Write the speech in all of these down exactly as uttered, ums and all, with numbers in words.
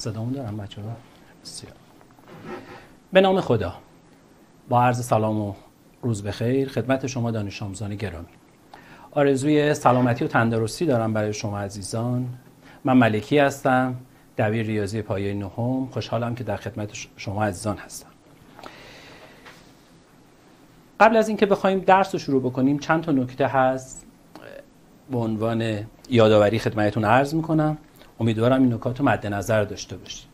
صدامون دارم بچه ها؟ بسیار. به نام خدا، با عرض سلام و روز بخیر خدمت شما دانش آموزان گرامی. آرزوی سلامتی و تندرستی دارم برای شما عزیزان. من ملکی هستم، دبیر ریاضی پایه نهم. خوشحالم که در خدمت شما عزیزان هستم. قبل از اینکه بخوایم درس رو شروع بکنیم چند تا نکته هست به عنوان یادآوری خدمتتون عرض میکنم. امیدوارم این نکات رو مد نظر داشته باشید.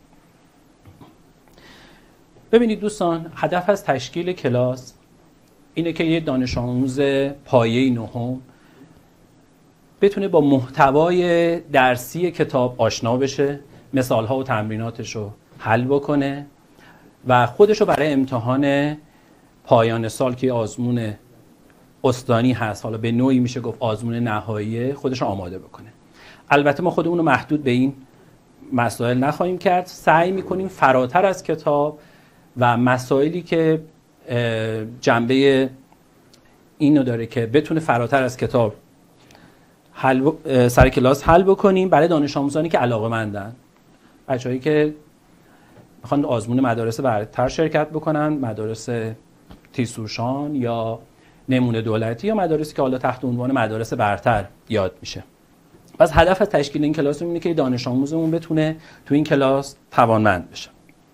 ببینید دوستان، هدف از تشکیل کلاس اینه که یه دانش آموز پایه نهم بتونه با محتوای درسی کتاب آشنا بشه، مثال‌ها و تمریناتش رو حل بکنه و خودش رو برای امتحان پایان سال که آزمون استانی هست، حالا به نوعی میشه گفت آزمون نهایی، خودش رو آماده بکنه. البته ما خودمون رو محدود به این مسائل نخواهیم کرد، سعی میکنیم فراتر از کتاب و مسائلی که جنبه اینو داره که بتونه فراتر از کتاب حل ب... سر کلاس حل بکنیم برای دانش آموزانی که علاقه‌مندن، بچه‌هایی که میخوان آزمون مدارس برتر شرکت بکنن، مدارس تیزهوشان یا نمونه دولتی یا مدارسی که حالا تحت عنوان مدارس برتر یاد میشه. پس هدف از تشکیل این کلاس اینه که دانش آموزمون بتونه تو این کلاس توانمند بشه.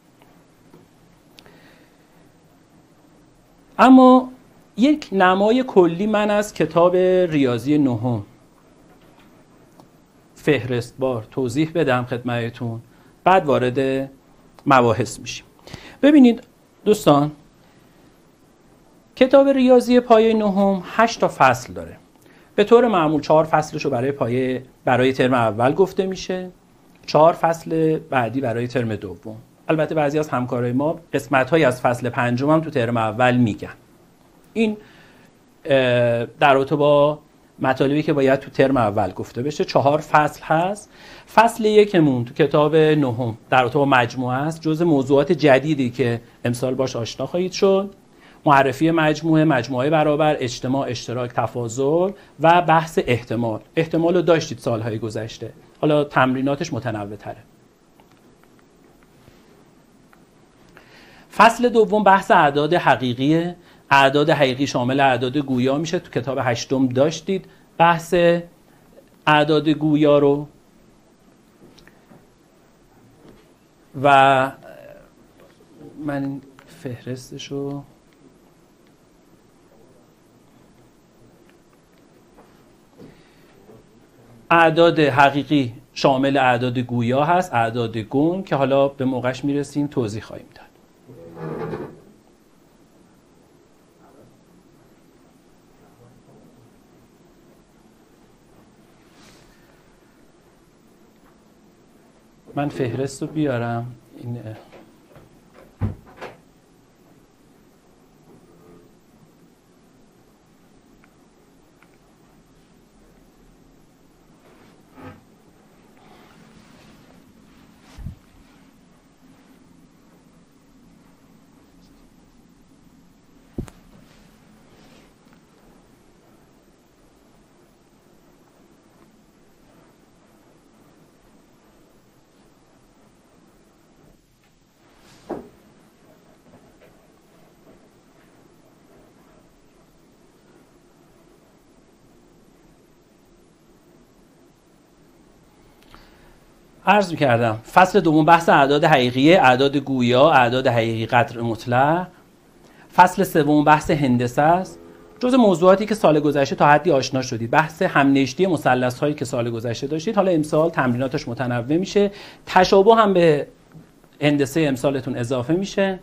اما یک نمای کلی من از کتاب ریاضی نهم فهرستوار توضیح بدم خدمتتون، بعد وارد مباحث میشیم. ببینید دوستان، کتاب ریاضی پایه نهم هشت تا فصل داره. به طور معمول چهار فصلش رو برای پایه برای ترم اول گفته میشه، چهار فصل بعدی برای ترم دوم. البته بعضی از همکارای ما قسمت‌هایی از فصل پنجم هم تو ترم اول میگن. این در رابطه با مطالبی که باید تو ترم اول گفته بشه. چهار فصل هست. فصل یکمون تو کتاب نهم در رابطه با مجموعه است، جزء موضوعات جدیدی که امسال باش آشنا خواهید شد. معرفی مجموعه، مجموعه برابر، اجتماع، اشتراک، تفاضل و بحث احتمال. احتمال رو داشتید سالهای گذشته، حالا تمریناتش متنوع تره. فصل دوم بحث اعداد حقیقیه. اعداد حقیقی شامل اعداد گویا میشه. تو کتاب هشتم داشتید بحث اعداد گویا رو و من فهرستشو اعداد حقیقی شامل اعداد گویا هست، اعداد گنگ که حالا به موقعش میرسیم توضیح خواهیم داد. من فهرست رو بیارم. این عرض می‌کردم فصل دوم بحث اعداد حقیقی، اعداد گویا، اعداد حقیقی قدر مطلق. فصل سوم بحث هندسه است. جزء موضوعاتی که سال گذشته تا حدی آشنا شدید. بحث همنشتی مثلث‌هایی که سال گذشته داشتید، حالا امسال تمریناتش متنوع میشه. تشابه هم به هندسه امسالتون اضافه میشه.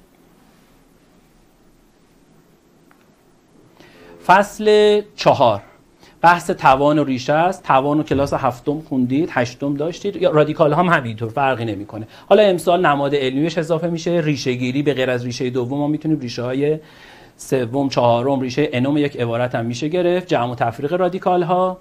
فصل چهار بحث توان و ریشه است. توان و کلاس هفتم خوندید، هشتم داشتید. یا رادیکال هم همینطور، فرقی نمیکنه. حالا امسال نماد علمیش اضافه میشه. ریشه گیری به غیر از ریشه دوم ما میتونیم ریشه های سوم، چهارم، ریشه انوم یک عبارت هم میشه گرفت. جمع و تفریق رادیکال ها.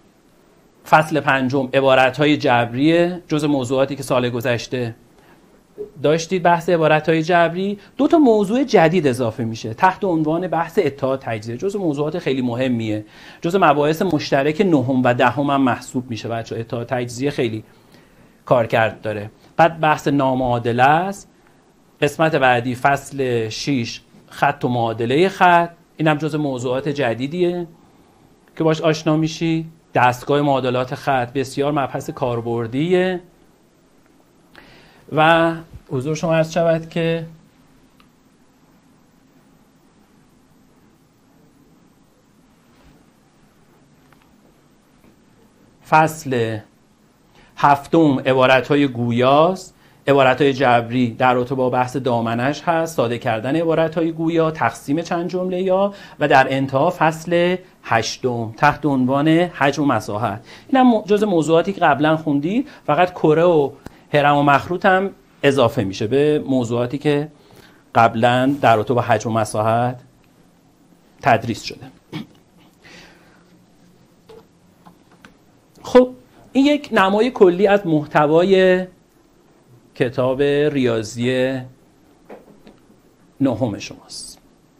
فصل پنجم عبارت های جبریه، جز موضوعاتی که سال گذشته داشتید بحث عبارت‌های جبری، دو تا موضوع جدید اضافه میشه تحت عنوان بحث اتحاد تجزیه. جزء موضوعات خیلی مهمیه، جزء مباحث مشترک نهم و دهم هم محسوب میشه بچه. اتحاد تجزیه خیلی کارکرد داره. بعد بحث نامعادله است. قسمت بعدی فصل شش خط و معادله خط، اینم جزء موضوعات جدیدیه که باش آشنا میشی. دستگاه معادلات خط بسیار مبحث کاربردیه. و حضور شما عرض شود که فصل هفتم عبارت‌های گویاست. عبارت‌های جبری در رابطه با بحث دامنش هست، ساده کردن عبارت‌های گویا، تقسیم چند جمله یا، و در انتها فصل هشتم تحت عنوان حجم و مساحت. اینم جزء موضوعاتی که قبلا خوندید، فقط کره و هرم و مخروط هم اضافه میشه به موضوعاتی که قبلا در رابطه با حجم و مساحت تدریس شده. خب این یک نمای کلی از محتوای کتاب ریاضی نهم شماست.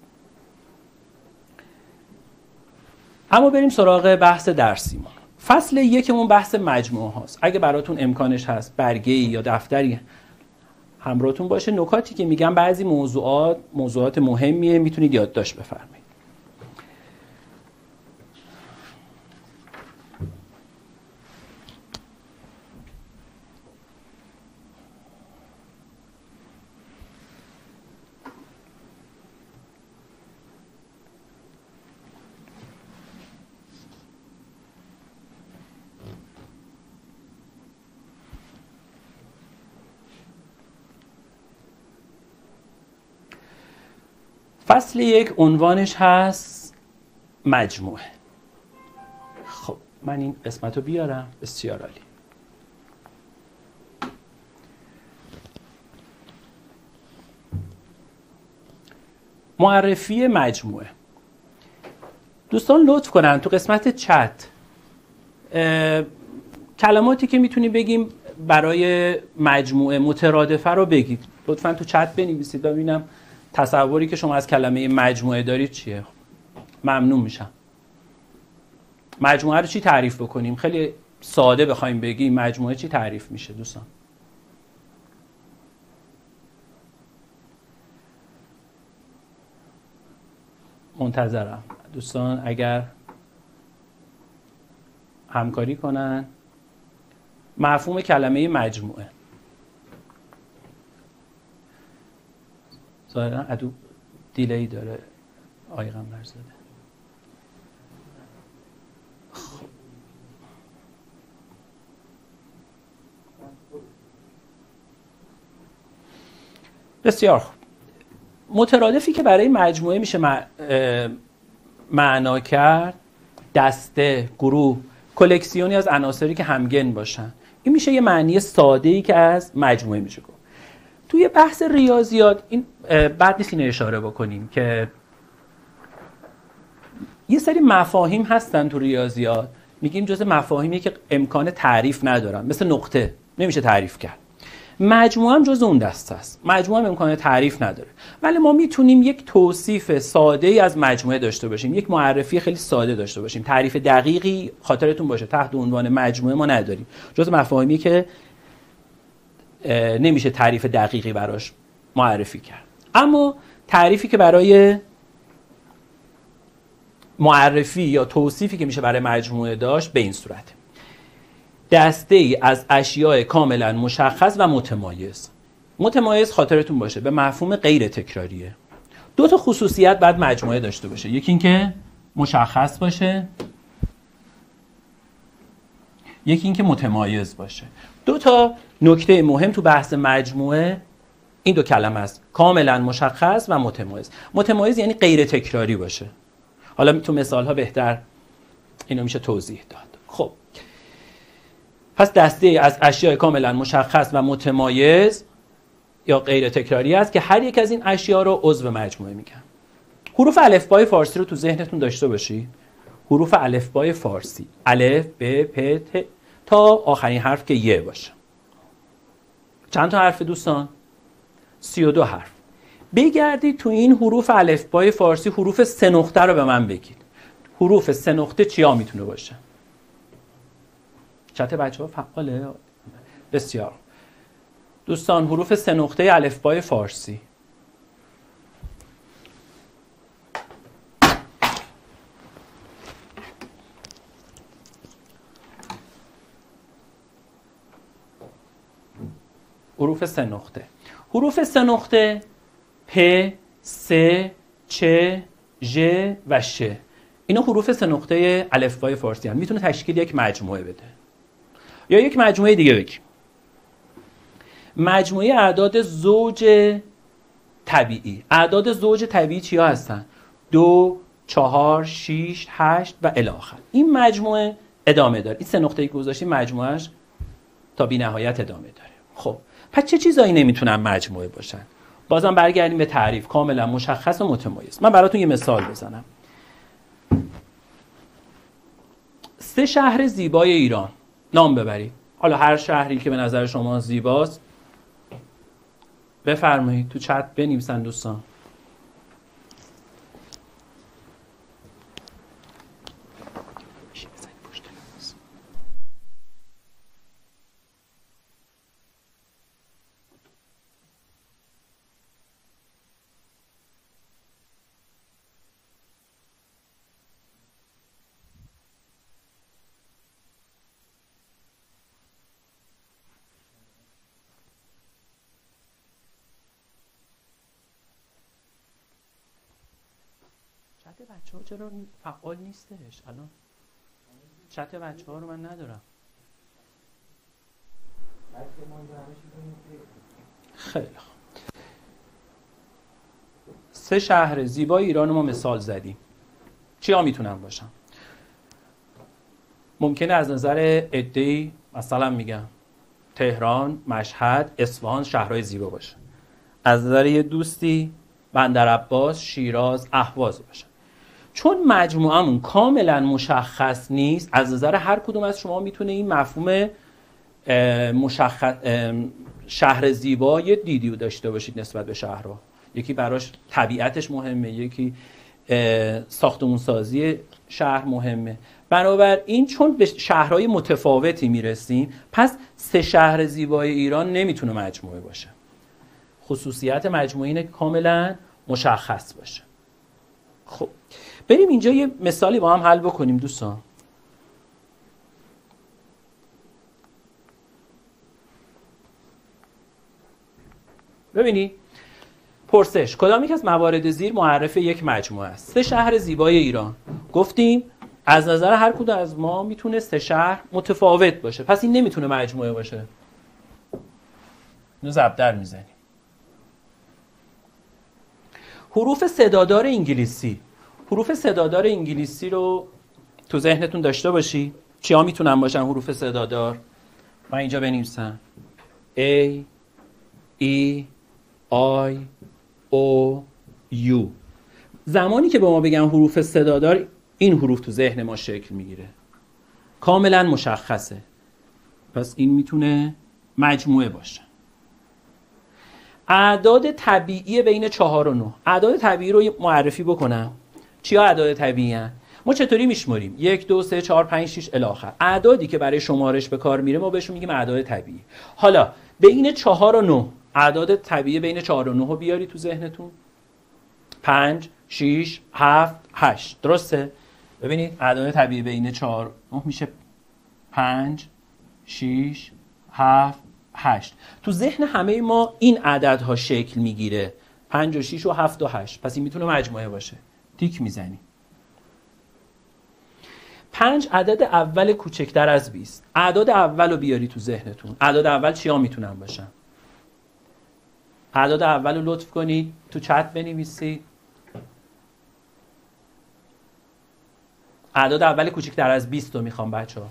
اما بریم سراغ بحث درسیمون. فصل یکمون بحث مجموعه هاست. اگه براتون امکانش هست برگه‌ای یا دفتری همراهتون باشه، نکاتی که میگم بعضی موضوعات موضوعات مهمیه، میتونید یادداشت بفرمایید. فصل یک عنوانش هست مجموعه. خب من این قسمت رو بیارم. بسیار عالی. معرفی مجموعه. دوستان لطف کنن تو قسمت چت کلماتی که میتونیم بگیم برای مجموعه مترادفه رو بگید. لطفا تو چت بنویسید ببینم تصوری که شما از کلمه مجموعه دارید چیه. ممنون میشم. مجموعه رو چی تعریف بکنیم؟ خیلی ساده بخوایم بگیم مجموعه چی تعریف میشه دوستان؟ منتظرم دوستان اگر همکاری کنن. مفهوم کلمه مجموعه ظاهرا ادو دیلی داره آقای قمرزاده. خب. بسیار خوب. مترادفی که برای مجموعه میشه معنا کرد دسته، گروه، کلکسیونی از عناصری که همگن باشن. این میشه یه معنی ساده‌ای که از مجموعه میشه گفت. توی بحث ریاضیات این بد نیست اینو اشاره بکنیم که یه سری مفاهیم هستن تو ریاضیات میگیم جزء مفاهیمی که امکان تعریف ندارن، مثل نقطه نمیشه تعریف کرد. مجموعه هم جزء اون دسته است. مجموعه هم امکان تعریف نداره، ولی ما میتونیم یک توصیف ساده‌ای از مجموعه داشته باشیم، یک معرفی خیلی ساده داشته باشیم. تعریف دقیقی خاطرتون باشه تحت عنوان مجموعه ما نداریم. جزء مفاهیمی که نمیشه تعریف دقیقی براش معرفی کرد. اما تعریفی که برای معرفی یا توصیفی که میشه برای مجموعه داشت به این صورته: دسته ای از اشیاء کاملا مشخص و متمایز. متمایز خاطرتون باشه به مفهوم غیر تکراریه. دو تا خصوصیت بعد مجموعه داشته باشه، یکی اینکه مشخص باشه، یکی اینکه متمایز باشه. دو تا نکته مهم تو بحث مجموعه این دو کلمه است: کاملا مشخص و متمایز. متمایز یعنی غیر تکراری باشه. حالا تو مثال ها بهتر اینو میشه توضیح داد. خب پس دسته از اشیاء کاملا مشخص و متمایز یا غیر تکراری است که هر یک از این اشیاء رو عضو مجموعه میگن. حروف الفبای فارسی رو تو ذهنتون داشته باشی. حروف الفبای فارسی الف، ب، پ، ت تا آخرین حرف که ی باشه. چند تا حرف دوستان؟ سی و دو حرف. بگردید تو این حروف الفبای فارسی حروف سه نقطه رو به من بگید. حروف سه نقطه چیا میتونه باشه؟ چت بچه ها فعاله؟ بسیار. دوستان حروف سه نقطه الفبای فارسی. حروف سه نقطه. حروف سه نقطه پ، س، چ، ژ و ش. اینا حروف سه نقطه الفبای فارسی هستند. میتونه تشکیل یک مجموعه بده. یا یک مجموعه دیگه بگیم. مجموعه اعداد زوج طبیعی. اعداد زوج طبیعی چیا هستن؟ دو، چهار، شیش، هشت و الی آخر. این مجموعه ادامه داره. این سه نقطه‌ای که گذاشتیم مجموعهش تا بی نهایت ادامه داره. خب پس چه چیزایی نمیتونن مجموعه باشن؟ بازم برگردیم به تعریف کاملا مشخص و متمایز. من براتون یه مثال بزنم. سه شهر زیبای ایران نام ببرید. حالا هر شهری که به نظر شما زیباست بفرمایید تو چت بنویسن دوستان. چت بچه ها چرا فعال نیستش الان؟ چت بچه ها رو من ندارم. خیلی خوب. سه شهر زیبای ایران ما مثال زدیم. چیا میتونن باشن؟ ممکنه از نظر عده‌ای مثلا میگم تهران، مشهد، اصفهان شهرهای زیبا باشه. از نظر یه دوستی بندرعباس، شیراز، اهواز باشه. چون مجموعمون کاملا مشخص نیست، از نظر هر کدوم از شما میتونه این مفهوم مشخص شهر زیبا یه دیدی داشته باشید نسبت به شهرها. یکی براش طبیعتش مهمه، یکی ساختمون سازی شهر مهمه. بنابراین چون به شهرهای متفاوتی میرسیم، پس سه شهر زیبای ایران نمیتونه مجموعه باشه. خصوصیت مجموعه اینه که کاملا مشخص باشه. خب بریم اینجا یه مثالی با هم حل بکنیم دوستان. ببینید پرسش کدام یک از موارد زیر معرف یک مجموعه است؟ سه شهر زیبای ایران. گفتیم از نظر هر کدوم از ما میتونه سه شهر متفاوت باشه، پس این نمیتونه مجموعه باشه. اینو ضرب میزنیم. حروف صدادار انگلیسی. حروف صدادار انگلیسی رو تو ذهنتون داشته باشی. چیا میتونن باشن حروف صدادار؟ من اینجا بنویسم A, E, I, O, U. زمانی که به ما بگن حروف صدادار، این حروف تو ذهن ما شکل میگیره. کاملا مشخصه. پس این میتونه مجموعه باشه. اعداد طبیعی بین چهار و نه. اعداد طبیعی رو معرفی بکنم. چیا اعداد طبیعی هستند؟ ما چطوری میشماریم؟ یک، دو، سه، چهار، پنج، شش الی آخر. اعدادی که برای شمارش به کار میره ما بهشون میگیم اعداد طبیعی. حالا بین چهار و نه، اعداد طبیعی بین چهار و نه رو بیاری تو ذهنتون. پنج، شش، هفت، هشت. درسته؟ ببینید اعداد طبیعی بین چهار و نه میشه پنج، شش، هفت، هشت. تو ذهن همه ما این عددها شکل میگیره. پنج و شش و هفت و هشت. پس این میتونه مجموعه باشه. تیک میزنی. پنج عدد اول کوچکتر از بیست. اعداد اول رو بیاری تو ذهنتون. اعداد اول چیا میتونن باشن؟ اعداد اول رو لطف کنید تو چت بنویسید. اعداد اول کوچکتر از بیست رو میخوام بچه ها.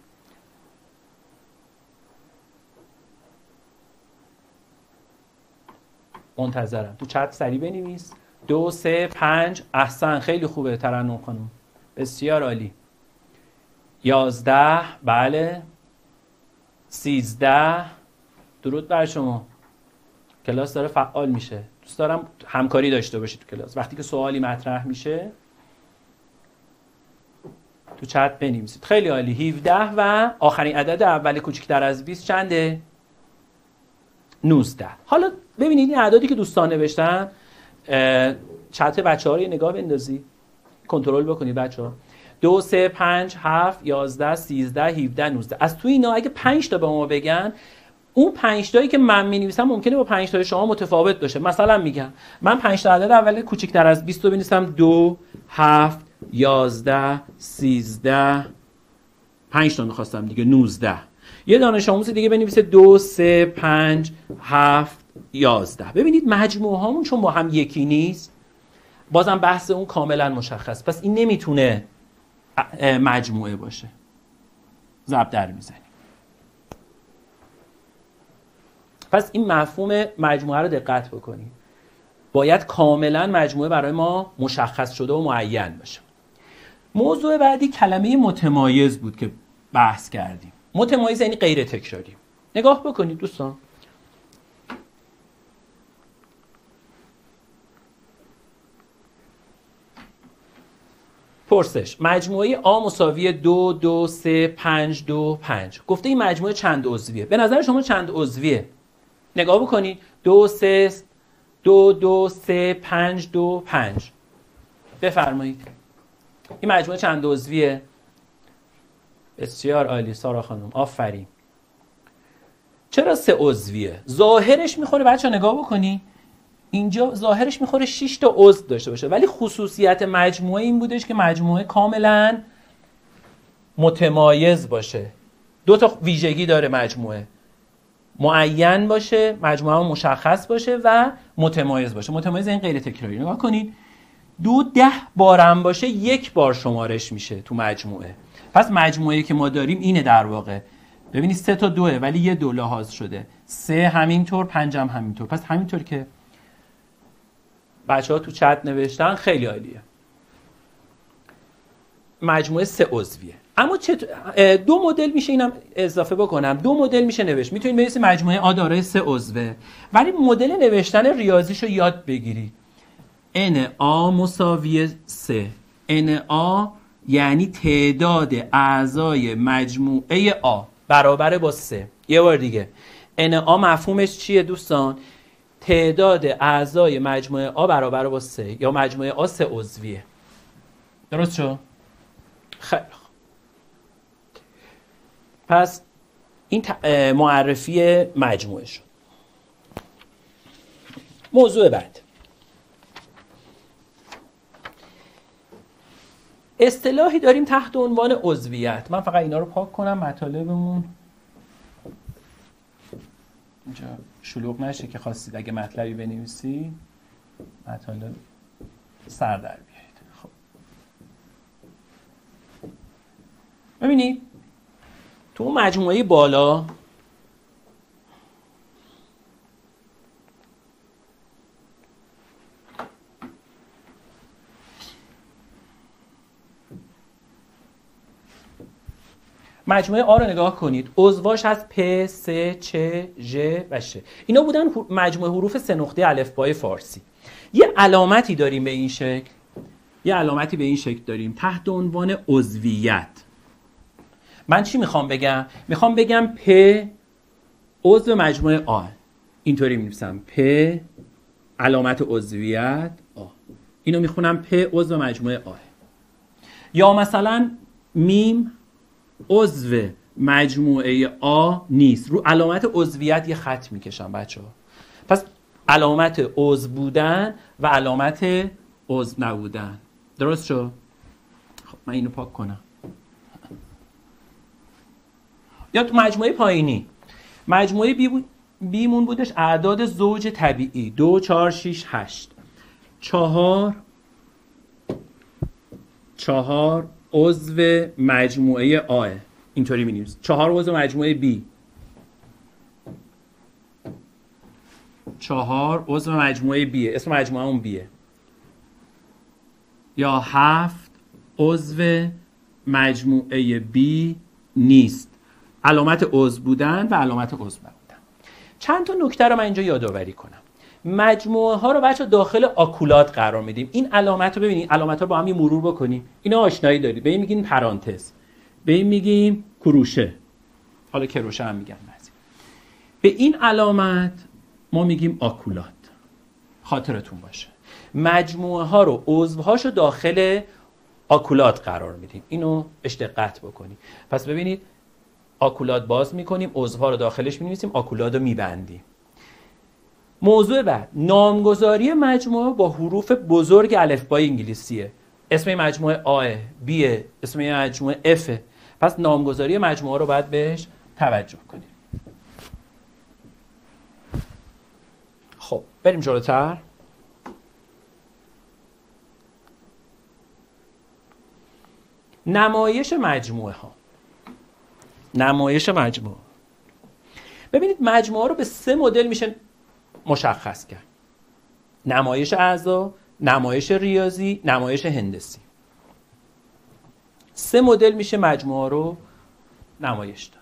منتظرم. تو چت سریع بنویس. دو، سه، پنج. احسن، خیلی خوبه ترنم خانم. بسیار عالی. یازده. بله. سیزده. درود بر شما. کلاس داره فعال میشه. دوست دارم همکاری داشته باشید تو کلاس. وقتی که سوالی مطرح میشه تو چت بنویسید. خیلی عالی. هفده و آخرین عدد اول کوچکتر از بیست چنده؟ نوزده. حالا ببینید این اعدادی که دوستان نوشتن، چت بچه‌ها رو یه نگاه بندازید، کنترل بکنید بچه‌ها. دو، سه، پنج، هفت، یازده، سیزده، هفده، نوزده. از تو اینا اگه پنج تا به ما بگن، اون پنج تایی که من می‌نویسم ممکنه با پنج تای شما متفاوت باشه. مثلا میگم من پنج تا عدد اول کوچکتر از بیست رو بنویسم: دو، هفت، یازده، سیزده، پنج تا می‌خواستم دیگه، نوزده. یه دانش آموز دیگه بنویسه دو، سه، پنج، هفت، یازده. ببینید مجموعه هامون چون با هم یکی نیست، بازم بحث اون کاملا مشخص. پس این نمیتونه مجموعه باشه. ضرب در میزنیم. پس این مفهوم مجموعه رو دقت بکنید. باید کاملا مجموعه برای ما مشخص شده و معین باشه. موضوع بعدی کلمه متمایز بود که بحث کردیم. متمایز یعنی غیر تکراری. نگاه بکنید دوستان. پرسش: مجموعه آ مساوی دو، دو، سه، پنج، دو، پنج. گفته این مجموعه چند عضویه؟ به نظر شما چند عضویه؟ نگاه بکنید. دو، سه، دو، دو، سه، پنج، دو، پنج. بفرمایید. این مجموعه چند عضویه؟ بسیار عالی سارا خانم، آفرین. چرا سه عضویه؟ ظاهرش میخوره بچه نگاه بکنی، اینجا ظاهرش میخوره شش تا عضو داشته باشه، ولی خصوصیت مجموعه این بودش که مجموعه کاملا متمایز باشه. دو تا ویژگی داره مجموعه: معین باشه، مجموعه مشخص باشه و متمایز باشه. متمایز این غیر تکراری. نگاه کنید، دو ده بارم باشه یک بار شمارش میشه تو مجموعه. پس مجموعه که ما داریم اینه در واقع. ببینید سه تا دوه ولی یه دو لحاظ شده، سه همینطور، پنج هم همینطور. پس همینطور که بچه ها تو چت نوشتن خیلی عالیه. مجموعه سه عضویه. اما چه دو مدل میشه، اینم اضافه بکنم، دو مدل میشه نوشت. میتونید بنویسید مجموعه آ دارای سه عضوه، ولی مدل نوشتن ریاضیشو یاد بگیرید. ان آ مساوی سه. ان آ یعنی تعداد اعضای مجموعه آ برابر با سه. یه بار دیگه، ان آ مفهومش چیه دوستان؟ تعداد اعضای مجموعه آ برابر با سه، یا مجموعه آ سه عضویه. درست شد؟ خیلی خوب. پس این معرفی مجموعه شد. موضوع بعد، اصطلاحی داریم تحت عنوان عضویت. من فقط اینا رو پاک کنم مطالبمون اینجا شلوغ نشه که خواستید اگه مطلبی بنویسید مطالب سر در بیارید. خب ببینید تو اون مجموعه بالا مجموعه آ رو نگاه کنید. عضواش از پ، س، چ، ژ و ش. اینا بودن مجموعه حروف سه نقطه الفبای فارسی. یه علامتی داریم به این شکل. یه علامتی به این شکل داریم تحت عنوان عضویت. من چی میخوام بگم؟ میخوام بگم پ عضو مجموعه آ. اینطوری می‌نویسم پ علامت عضویت آ. اینو میخونم پ عضو مجموعه آ. یا مثلا میم عضو مجموعه آ نیست. رو علامت عضویت یه خط میکشم بچه ها. پس علامت عضو بودن و علامت عضو نبودن. درست شد؟ خب من اینو پاک کنم. یا تو مجموعه پایینی مجموعه بی بود بیمون بودش اعداد زوج طبیعی دو، چهار، شیش، هشت. چهار چهار عضو مجموعه آ. اینطوری می‌نویسیم. چهار عضو مجموعه بی. چهار عضو مجموعه بیه. اسم مجموعه اون بیه. یا هفت عضو مجموعه بی نیست. علامت عضو بودن و علامت عضو نبودن. چند تا نکته رو من اینجا یادآوری کنم. مجموعه ها رو بچه داخل آکولات قرار میدیم. این علامت رو ببینید، علامت ها با هم مرور بکنیم. اینا آشنایی دارید. به این میگیم پرانتز، به این میگیم کروشه، حالا کروشه هم میگن بعضی. به این علامت ما میگیم آکولات. خاطرتون باشه مجموعه ها رو، عضوهاشو داخل آکولات قرار میدیم. اینو بهش دقت بکنید. پس ببینید آکولات باز میکنیم، عضوها رو داخلش مینویسیم، آکولات رو میبندیم. موضوع بعد نامگذاری مجموعه با حروف بزرگ الفبای انگلیسیه. اسم مجموعه آ، بی، اسم مجموعه اف. پس نامگذاری مجموعه رو باید بهش توجه کنیم. خب بریم جلوتر. نمایش مجموعه ها. نمایش مجموعه. ببینید مجموعه رو به سه مدل میشه مشخص کرد: نمایش اعضا، نمایش ریاضی، نمایش هندسی. سه مدل میشه مجموعه رو نمایش داد.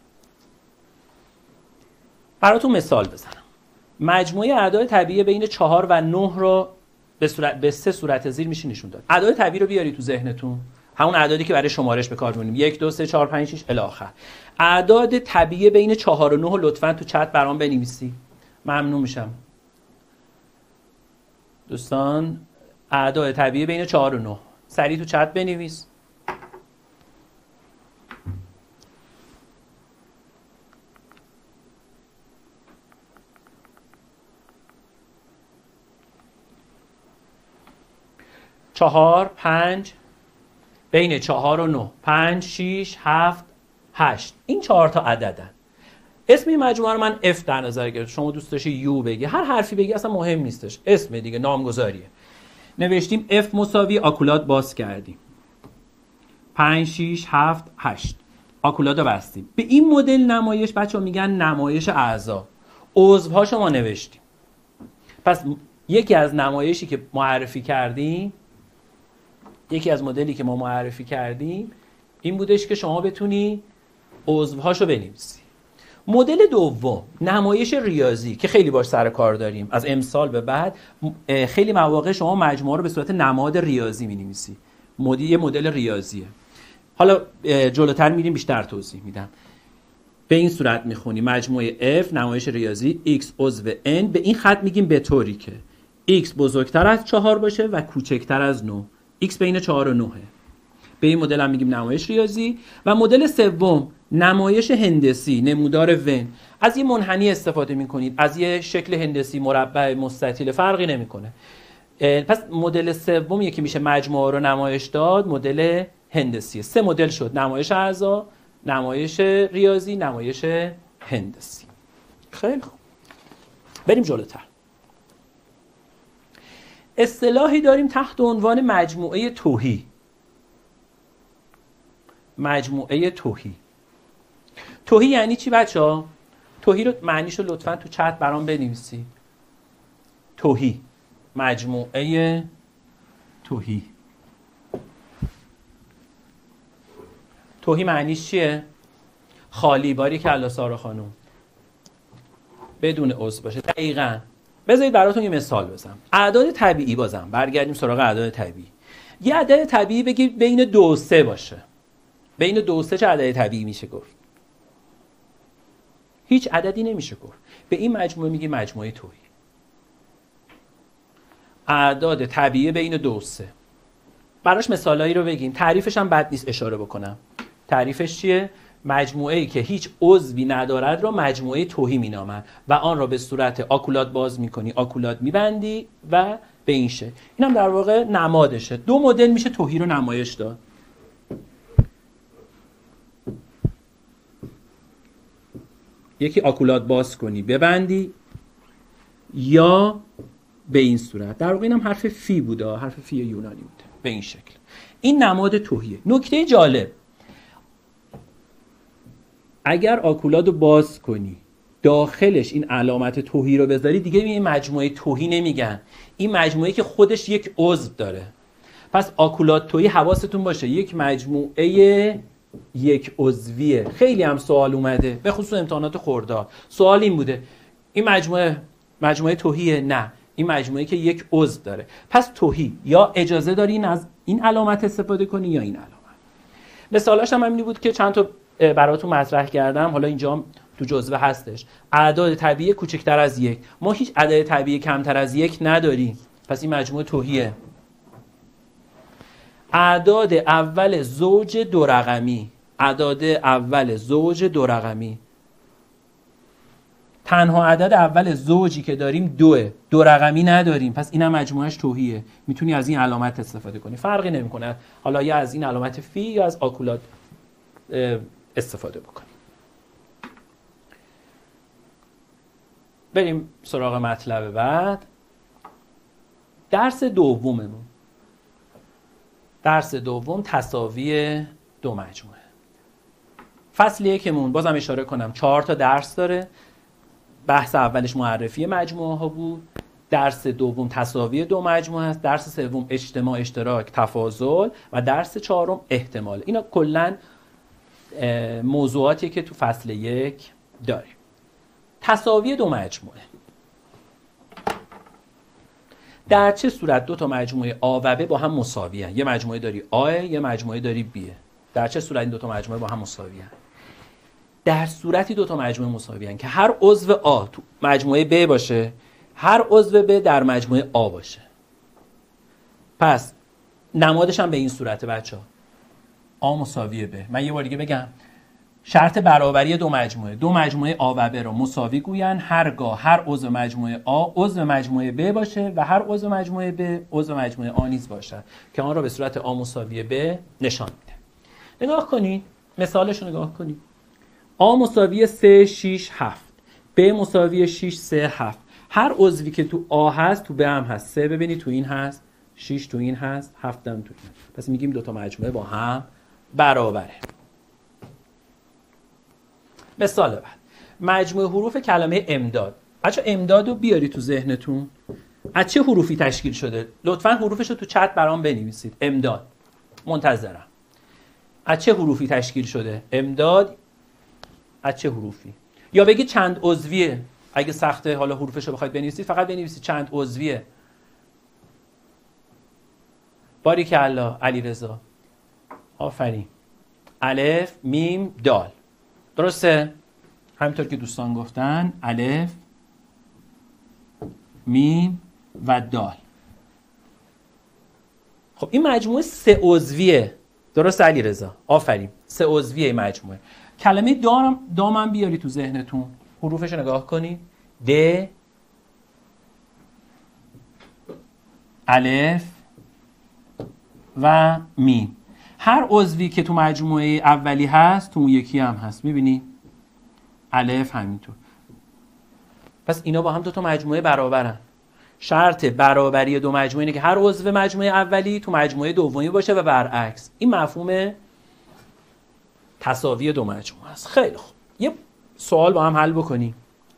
براتون مثال بزنم. مجموعه اعداد طبیعی بین چهار و نه رو به صورت به سه صورت زیر میشه نشون داد. اعداد طبیعی رو بیاری تو ذهنتون، همون اعدادی که برای شمارش به کار می‌بریم، یک دو سه چهار پنج شش الی آخر. اعداد طبیعی بین چهار و نه رو لطفاً تو چت برام بنویسی. ممنون میشم. دوستان اعداد طبیعی بین چهار و نه سریع تو چت بنویس. چهار، پنج، بین چهار و نه، پنج، شیش، هفت، هشت. این چهار تا عددن. اسم این مجموعه رو من اف در نظر گرفتم. شما دوست داشتی یو بگی، هر حرفی بگی اصلا مهم نیستش. اسم دیگه، نامگذاریه. نوشتیم اف مساوی آکولات باز کردیم. پنج، شیش، هفت، هشت. آکولات رو بستیم. به این مدل نمایش بچه‌ها میگن نمایش اعضا. عضوهاشو ما نوشتیم. پس یکی از نمایشی که معرفی کردیم، یکی از مدلی که ما معرفی کردیم این بودش که شما بتونی عضوهاشو بنویسی. مدل دوم نمایش ریاضی که خیلی باش سر کار داریم. از امسال به بعد خیلی مواقع شما مجموعه رو به صورت نماد ریاضی می‌نویسی. مدل یه مدل ریاضیه. حالا جلوتر میریم بیشتر توضیح میدم. به این صورت میخونی مجموعه F نمایش ریاضی X عضو N. به این خط میگیم به طوری که X بزرگتر از چهار باشه و کوچکتر از نه. X بین چهار و نه. به این مدل هم میگیم نمایش ریاضی. و مدل سوم نمایش هندسی، نمودار ون. از یه منحنی استفاده میکنید، از یه شکل هندسی مربع مستطیل، فرقی نمیکنه. پس مدل سوم یکی میشه مجموعه رو نمایش داد، مدل هندسی. سه مدل شد: نمایش اعضا، نمایش ریاضی، نمایش هندسی. خیلی خوب، بریم جلوتر. اصطلاحی داریم تحت عنوان مجموعه تهی. مجموعه تهی. تهی یعنی چی بچه‌ها؟ تهی رو معنیشو لطفاً تو چت برام بنویسی. تهی، مجموعه تهی. تهی معنیش چیه؟ خالی. باری کلا سارا خانم، بدون عضو باشه. دقیقاً. بذارید براتون یه مثال بزنم. اعداد طبیعی، بازم برگردیم سراغ اعداد طبیعی. یه عدد طبیعی بگی بین دو و سه باشه. بین دو و سه چه عدد طبیعی میشه گفت؟ هیچ عددی نمیشه گفت. به این مجموعه میگی مجموعه تهی. اعداد طبیعی بین دو و سه. براش مثالایی رو بگیم. تعریفش هم بد نیست اشاره بکنم. تعریفش چیه؟ مجموعه‌ای که هیچ عضوی ندارد را مجموعه تهی می‌نامند و آن را به صورت آکولات باز می‌کنی، آکولات می‌بندی و به این شکل. این هم در واقع نمادشه. دو مدل میشه تهی رو نمایش داد. یکی آکولات باز کنی ببندی، یا به این صورت. در واقع اینم حرف فی بوده، حرف فی یونانی بوده. به این شکل. این نماد تهیه. نکته جالب، اگر آکولات رو باز کنی داخلش این علامت تهی رو بذاری، دیگه این مجموعه تهی نمیگن. این مجموعه که خودش یک عضو داره. پس آکولات تهی، حواستون باشه، یک مجموعه یک عضویه. خیلی هم سوال اومده، به خصوص امتحانات خرداد. سوال این بوده این مجموعه مجموعه تهیه؟ نه. این مجموعه که یک عضو داره. پس تهی یا اجازه داری این از این علامت استفاده کنی یا این علامت. مثالاش هم همینی بود که چند تا براتون مطرح کردم، حالا اینجا تو جزوه هستش. اعداد طبیعی کوچکتر از یک. ما هیچ عدد طبیعی کمتر از یک نداریم، پس این مجموعه تهیه. اعداد اول زوج دو رقمی، اعداد اول زوج دو رقمی، تنها عدد اول زوجی که داریم دوه، دو رقمی نداریم، پس اینم مجموعش تهیه. میتونی از این علامت استفاده کنی، فرقی نمیکنه حالا یا از این علامت فی یا از آکولات استفاده بکنی. بریم سراغ مطلب بعد. درس دوممون، درس دوم تساوی دو مجموعه. فصل یکمون بازم اشاره کنم چهار تا درس داره. بحث اولش معرفی مجموعه ها بود، درس دوم تساوی دو مجموعه است، درس سوم اجتماع، اشتراک، تفاضل و درس چهارم احتمال. اینا کلا موضوعاتی که تو فصل یک داریم. تساوی دو مجموعه. در چه صورت دو تا مجموعه آ و ب با هم مساوی هستند؟ یه مجموعه داری آ، یه مجموعه داری بی. در چه صورت این دو تا مجموعه با هم مساوی هستند؟ در صورتی دو تا مجموعه مساوی هستند که هر عضو آ تو مجموعه ب باشه، هر عضو ب در مجموعه آ باشه. پس نمادش هم به این صورته بچه‌ها. آ مساوی ب. من یه بار دیگه بگم. شرط برابری دو مجموعه، دو مجموعه آ و ب را مساوی گویند هرگاه هر عضو مجموعه آ عضو مجموعه ب باشه و هر عضو مجموعه ب عضو مجموعه آ نیز باشد، که آن را به صورت آ مساوی ب نشان میده. نگاه کنید، مثالش رو نگاه کنید. آ مساوی سه، شش، هفت، ب مساوی شش، سه، هفت. هر عضوی که تو آ هست تو ب هم هست. سه ببینید تو این هست، شش تو این هست، هفت هم تو این هست. پس میگیم دو تا مجموعه با هم برابره. مثال بعد، مجموعه حروف کلمه امداد. بچه امداد رو بیاری تو ذهنتون. از چه حروفی تشکیل شده؟ لطفاً حروفش رو تو چت برام بنویسید. امداد، منتظرم. از چه حروفی تشکیل شده؟ امداد از چه حروفی؟ یا بگید چند عضویه. اگه سخته حالا حروفش رو بخواید بنویسید، فقط بنویسید چند عضویه. باریکالله علیرضا، آفرین. الف، میم، دال. درسته؟ همینطور که دوستان گفتن، الف، میم و دال. خب این مجموعه سه عضویه. درسته علیرضا؟ آفرین. سه عضویه مجموعه. کلمه دام دامم بیاری تو ذهنتون. حروفش رو نگاه کنید. د، الف و میم. هر عضوی که تو مجموعه اولی هست تو اون یکی هم هست. میبینی؟ الف همینطور. پس اینا با هم دو تا مجموعه برابرن. شرط برابری دو مجموعه اینه که هر عضو مجموعه اولی تو مجموعه دومی باشه و برعکس. این مفهوم تساوی دو مجموعه است. خیلی خوب. یه سوال با هم حل بکنیم.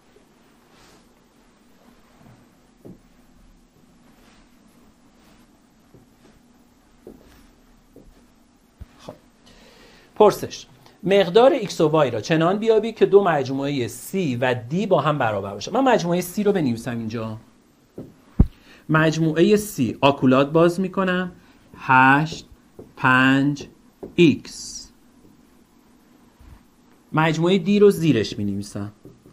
پرسش: مقدار x و y را چنان بیابی که دو مجموعه c و d با هم برابر باشه. من مجموعه c رو بنویسم اینجا. مجموعه c آکولات باز میکنم. هشت، پنج، x. مجموعه d رو زیرش مینویسم.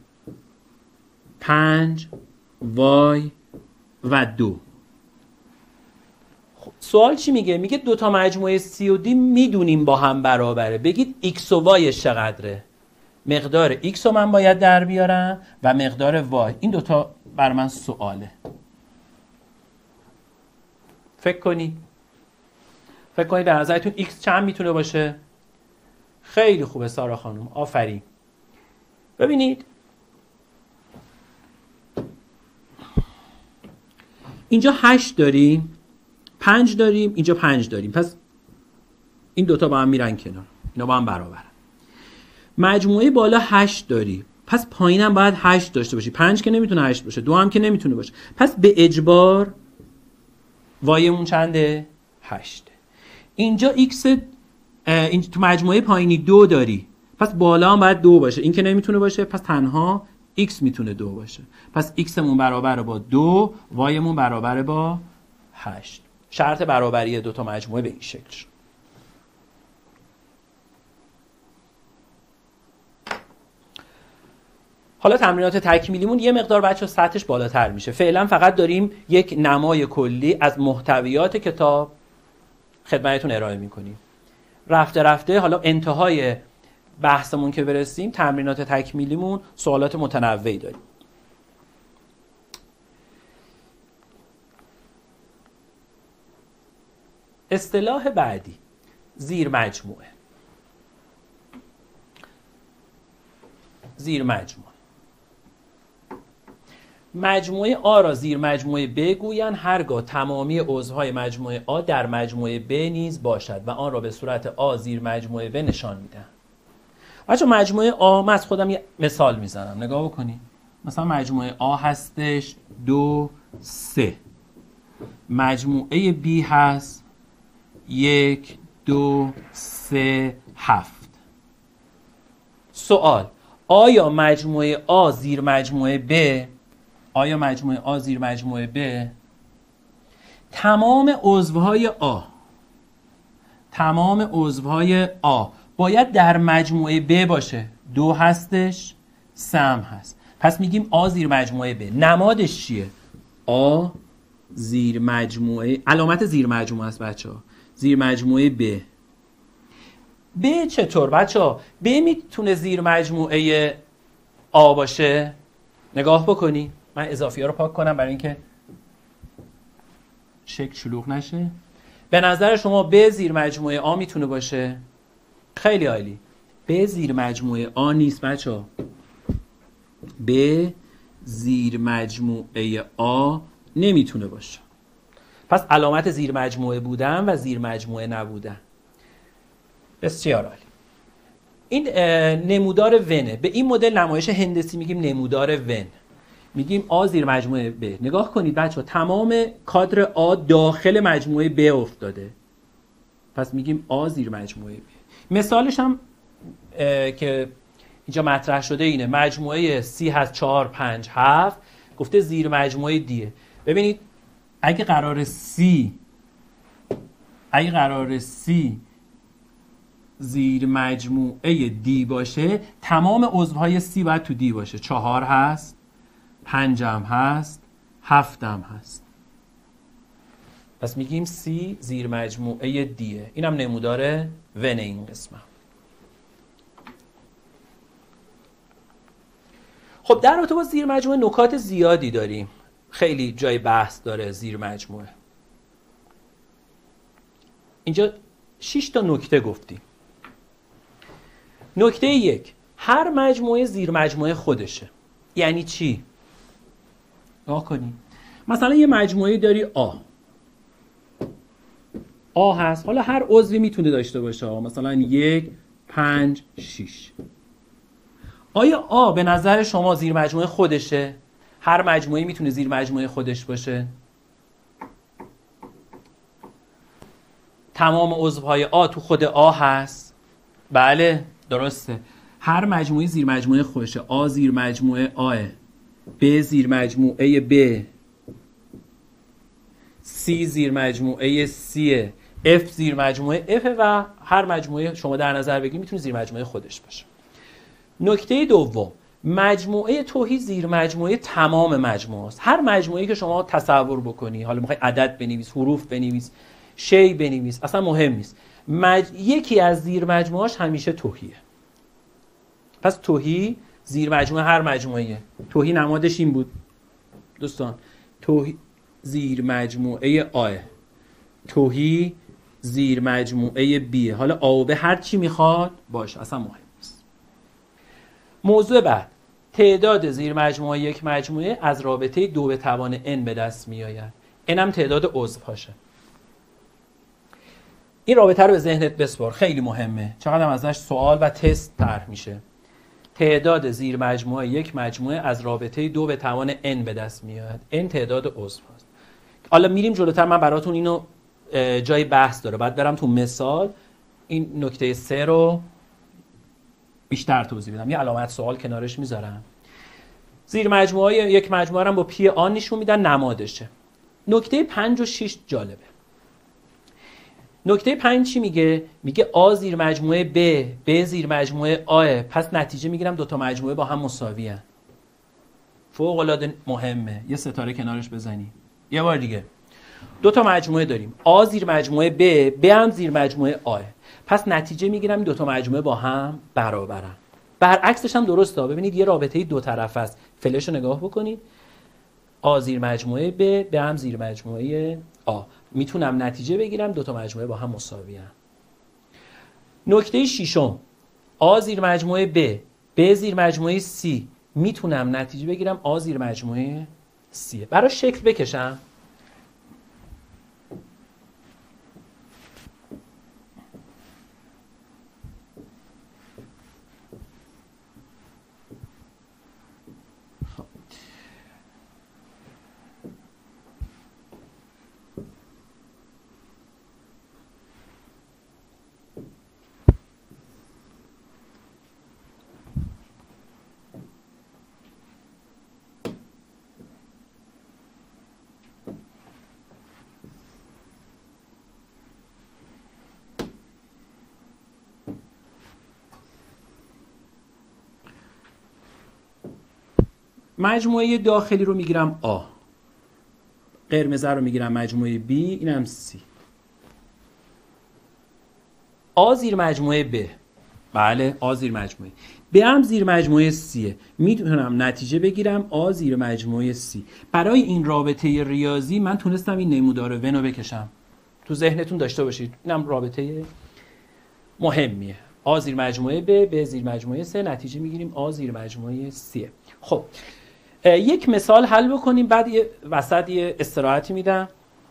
پنج، y و دو. سوال چی میگه؟ میگه دو تا مجموعه C و D میدونیم با هم برابره. بگید X و Y چقدره؟ مقدار X رو من باید در بیارم و مقدار Y. این دوتا بر من سواله. فکر کنید. فکر کنید در نظرتون X چند میتونه باشه؟ خیلی خوبه سارا خانم. آفرین. ببینید. اینجا هشت داریم. پنج داریم، اینجا پنج داریم. پس این دوتا با هم میرن کنار. اینا با هم برابرن. مجموعه بالا هشت داری. پس پایین هم باید هشت داشته باشی. پنج که نمیتونه هشت باشه. دو هم که نمیتونه باشه. پس به اجبار وایمون چنده؟ هشت. اینجا ایکس این تو مجموعه پایینی دو داری. پس بالا هم باید دو باشه. این که نمیتونه باشه. پس تنها x میتونه دو باشه. پس x مون برابر با دو، y مون برابر با هشت. شرط برابری دو تا مجموعه به این شکل شد. حالا تمرینات تکمیلیمون یه مقدار بچه سطحش بالاتر میشه. فعلا فقط داریم یک نمای کلی از محتویات کتاب خدمتتون ارائه میکنیم. رفته رفته حالا انتهای بحثمون که برسیم، تمرینات تکمیلیمون سوالات متنوعی داریم. اصطلاح بعدی، زیر مجموعه. زیر مجموعه مجموعه آ را زیر مجموعه ب گویند هرگاه تمامی عضوهای مجموعه آ در مجموعه ب نیز باشد و آن را به صورت آ زیر مجموعه ب نشان میدن. بچه مجموعه آ، من از خودم یه مثال میزنم، نگاه بکنید. مثلا مجموعه آ هستش دو سه، مجموعه بی هست یک دو سه هفت. سوال، آیا مجموعه آ زیر مجموعه ب آیا مجموعه آ زیر مجموعه ب تمام عضوهای آ تمام عضوهای آ باید در مجموعه ب باشه؟ دو هستش، سه هم هست. پس میگیم آ زیر مجموعه ب. نمادش چیه؟ آ زیر مجموعه، علامت زیر مجموعه است بچه ها، زیر مجموعه ب. ب چطور بچه ها؟ ب میتونه زیر مجموعه آ باشه؟ نگاه بکنی. من اضافی ها رو پاک کنم برای اینکه شکل شلوغ نشه. به نظر شما ب زیر مجموعه آ میتونه باشه؟ خیلی عالی. ب زیر مجموعه آ نیست بچه ها. ب زیر مجموعه آ نمیتونه باشه. پس علامت زیر مجموعه بودن و زیر مجموعه نبودن. بسیار عالی. این نمودار ونه. به این مدل نمایش هندسی میگیم نمودار ون. میگیم آ زیر مجموعه ب. نگاه کنید بچه ها، تمام کادر آ داخل مجموعه ب افتاده. پس میگیم آ زیر مجموعه ب. مثالش هم که اینجا مطرح شده اینه. مجموعه سی هست چهار پنج هفت، گفته زیر مجموعه دیه. ببینید اگه قرار سی اگه قرار سی زیر مجموعه دی باشه، تمام عضوهای سی باید تو دی باشه. چهار هست، پنج هم هست، هفت هم هست. پس میگیم سی زیر مجموعه دیه. اینم نمودار ون این قسمه. خب در رابطه با زیر مجموعه نکات زیادی داریم. خیلی جای بحث داره زیر مجموعه. اینجا شش تا نکته گفتیم. نکته یک، هر مجموعه زیر مجموعه خودشه. یعنی چی؟ نگاه کنیم. مثلا یه مجموعه داری آ. آ هست. حالا هر عضوی میتونه داشته باشه. مثلا یک، پنج، شش. آیا آ به نظر شما زیر مجموعه خودشه؟ هر مجموعه میتونه زیر مجموعه خودش باشه؟ تمام عضوهای آ تو خود آ هست؟ بله درسته. هر مجموعه زیر مجموعه خودشه. آ زیر مجموعه آ، ب زیر مجموعه ب، سی زیر مجموعه سی، اف زیر مجموعه اف و هر مجموعه شما در نظر بگیرید میتونه زیر مجموعه خودش باشه. نکته دوم، مجموعه توحید زیر مجموعه تمام مجموعه است. هر مجموعه‌ای که شما تصور بکنی، حالا میخوای عدد بنویس، حروف بنویس، شی بنویس، اصلا مهم نیست. مج... یکی از زیر مجموعه‌اش همیشه توحیه. پس توحی زیر مجموعه هر مجموعه. توحی نمادش این بود دوستان. توحی زیر مجموعه آ، توحی زیر مجموعه بی. حالا آ و ب هر چی میخواد باشه، اصلا مهم نیست. موضوع بعد، تعداد زیر مجموعه یک مجموعه از رابطه دو به توان n به دست می آید. n هم تعداد عضوهاشه. این رابطه رو به ذهنت بسپار، خیلی مهمه. چقدر ازش سوال و تست طرح میشه. تعداد زیر مجموعه یک مجموعه از رابطه دو به توان n به دست می آید. n تعداد عضوهاست. حالا میریم جلوتر، من براتون اینو جای بحث داره، بعد برم تو مثال این نکته سه رو بیشتر توضیح بدم. یه علامت سوال کنارش میذارم. زیر مجموعه یک مجموعه رو با پی آن نشون میدن نمادشه. نکته پنج و شش جالبه. نکته پنج چی میگه؟ میگه آ زیر مجموعه ب، ب زیر مجموعه آ، پس نتیجه میگیرم دوتا مجموعه با هم مساوی هن. فوق العاده مهمه. یه ستاره کنارش بزنی. یه بار دیگه. دوتا مجموعه داریم. آ زیر مجموعه ب، ب هم زیر مجموعه آ. پس نتیجه میگیرم این دوتا مجموعه با هم برابرن. برعکسش هم درسته. ببینید یه رابطه دو طرف است. فلش رو نگاه بکنید. آ زیر مجموعه ب، ب هم زیر مجموعه آ. میتونم نتیجه بگیرم دوتا مجموعه با هم مساوی هن. نکته ششم، آ زیر مجموعه ب، ب زیر مجموعه سی. میتونم نتیجه بگیرم آ زیر مجموعه سیه. برای شکل بکشم. مجموعه داخلی رو میگیرم آ، قرمز رو میگیرم مجموعه B، اینم C. آ زیر مجموعه ب، بله آ زیر مجموعه ب هم زیر مجموعه C. میتونم نتیجه بگیرم آ زیر مجموعه C. برای این رابطه ریاضی من تونستم این نمودار ون رو بکشم. تو ذهنتون داشته باشید اینم رابطه مهمیه. آ زیر مجموعه ب، ب زیر مجموعه C، نتیجه میگیریم آ زیر مجموعه C. خب یک مثال حل بکنیم، بعد یه وسط یه استراحتی میدم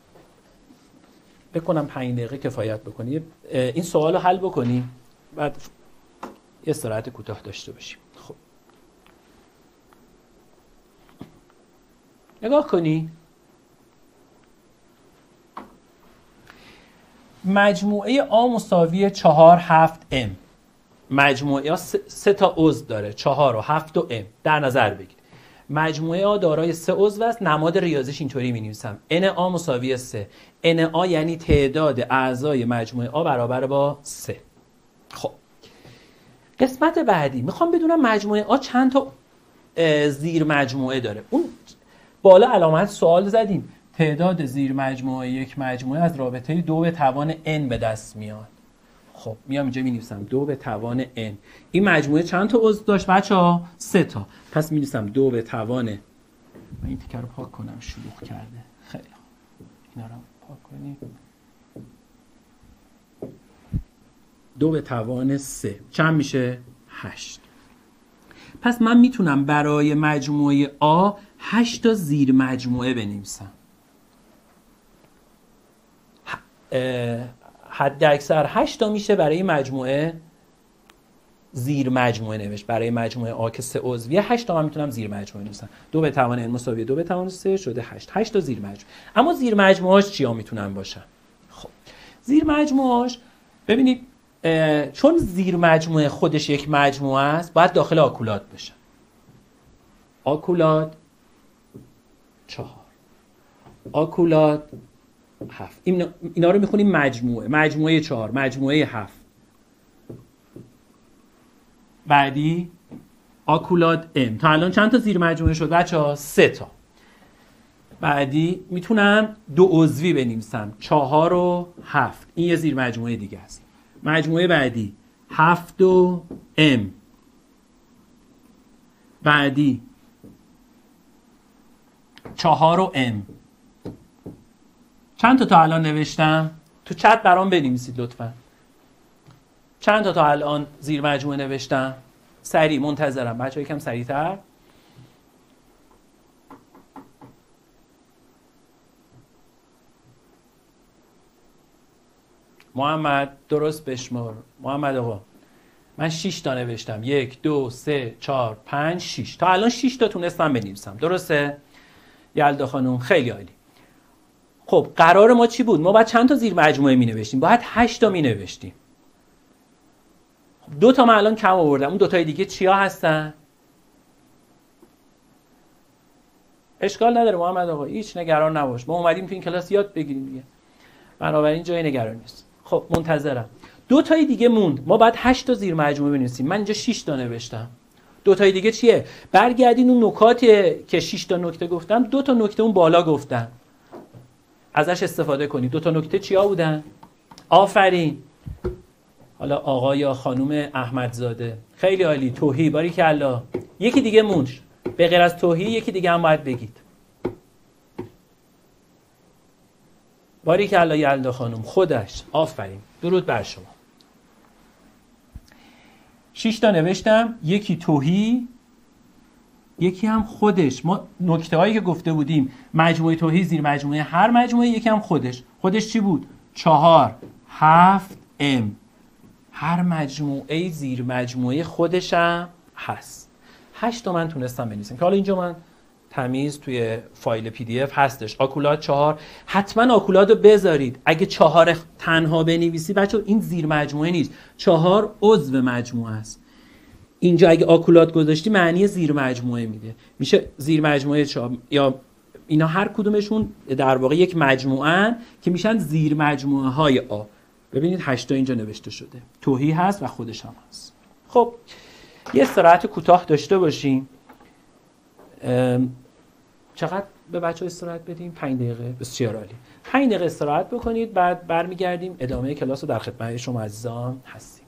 بکنم پنج دقیقه کفایت بکنیم. این سوال رو حل بکنیم بعد یه استراحت کوتاه داشته باشیم. خب نگاه کنی مجموعه آ مساوی چهار هفت ام. مجموعه آ سه تا عضو داره، چهار و هفت و ام در نظر بگیر. مجموعه آ دارای سه عضو است. نماد ریاضیش اینطوری می‌نویسم ان آ مساوی سه. ان آ یعنی تعداد اعضای مجموعه آ برابر با سه. خب قسمت بعدی میخوام بدونم مجموعه آ چند تا زیر مجموعه داره. اون بالا علامت سوال زدیم. تعداد زیر مجموعه یک مجموعه از رابطه دو به توان n به دست میاد. خب میام اینجا می‌نویسم دو به توان n. این مجموعه چند تا عضو داشت بچه‌ها؟ سه تا. پس می‌نویسم دو به توان، من این تیکه رو پاک کنم شلوغ کرده. خیلی خوب. اینا رو پاک کنیم. دو به توان سه چند میشه؟ هشت. پس من میتونم برای مجموعه آ هشت تا زیر مجموعه بنویسم. حد اکثر هشت تا میشه برای مجموعه زیر مجموعه نوشت. برای مجموعه آ که سه عضویه هشت تا من میتونم زیر مجموعه نویسم. دو به توان n مساوی دو به توان سه شده هشت. هشت تا زیر مجموعه. اما زیر مجموعه‌اش چیا میتونن باشن؟ خب زیر مجموعه‌اش ببینید چون زیر مجموعه خودش یک مجموعه است باید داخل آکولات بشه. آکولات چهار، آکولات هفت. اینا رو میخونیم مجموعه. مجموعه چهار، مجموعه هفت. بعدی آکولات ام. تا الان چند تا زیر مجموعه شد بچه ها؟ سه تا. بعدی میتونم دو عضوی بنویسم، چهار و هفت. این یه زیر مجموعه دیگه است. مجموعه بعدی هفت و ام. بعدی چهار و ام. چند تا تا الان نوشتم؟ تو چت برام بنویسید لطفا. چند تا تا الان زیر مجموعه نوشتم؟ سریع منتظرم بچه ها، یکم سریع‌تر. محمد درست بشمار. محمد آقا من شش تا نوشتم. یک دو سه چهار پنج شش. تا الان شش تا تونستم بنویسم. درسته؟ یلدا خانم خیلی عالی. خب قرار ما چی بود؟ ما باید چند تا زیر مجموعه می نوشتیم؟ باید هشت تا می نوشتیم. دو تا من الان کم آوردم. اون دو تای دیگه چیا هستن؟ اشکال نداره محمد آقا، هیچ نگران نباش، ما اومدیم تو این کلاس یاد بگیریم دیگه، بنابراین جای نگرانی نیست. خب منتظرم. دو تای دیگه موند، ما بعد هشت تا زیر مجموعه بنویسیم. من اینجا شش تا نوشتم. دو تای دیگه چیه؟ برگردین اون نکاتی که شش تا نکته گفتم، دو تا نکته اون بالا گفتم، ازش استفاده کنید. دو تا نکته چیا بودن؟ آفرین. حالا آقا یا خانم احمدزاده، خیلی عالی. توهی، باریکلا. یکی دیگه موند، به غیر از توهی یکی دیگه هم باید بگید. باریکلا یلدا خانم، خودش. آفرین، درود بر شما. شش تا نوشتم، یکی توهی، یکی هم خودش. ما نکته هایی که گفته بودیم، مجموعه توهی زیر مجموعه هر مجموعه، یکی هم خودش. خودش چی بود؟ چهار، هفت، ام. هر مجموعه زیر مجموعه خودش هم هست. هشت تا من تونستم بنویسم که حالا اینجا من تمیز توی فایل پی دی اف هستش. آکولاد چهار، حتما آکولاد رو بذارید. اگه چهار تنها بنویسی بچه این زیر مجموعه نیست، چهار عضو مجموعه است. اینجا اگه آکولاد گذاشتی معنی زیر مجموعه میده، میشه زیر مجموعه چهار، یا اینا هر کدومشون در واقع یک مجموعه که میشن زیر مجموعه های آ. ببینید هشت تا اینجا نوشته شده، توهی هست و خودش هم هست. خب یه استراحت کوتاه داشته باشیم. چقدر به بچه استراحت بدیم؟ پنج دقیقه. بسیار عالی. پنج دقیقه استراحت بکنید، بعد برمیگردیم ادامه کلاس رو در خدمت شما عزیزان هستیم.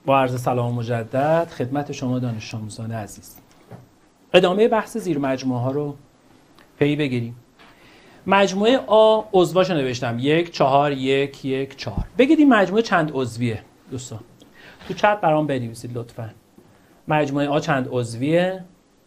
با عرض سلام مجدد خدمت شما دانش آموزان عزیز. ادامه بحث زیر مجموعه ها رو پی بگیریم. مجموعه آ عضواشو نوشتم یک چهار یک یک چهار. بگید این مجموعه چند عضویه دوستان؟ تو چت برام بنویسید لطفاً. مجموعه آ چند عضویه؟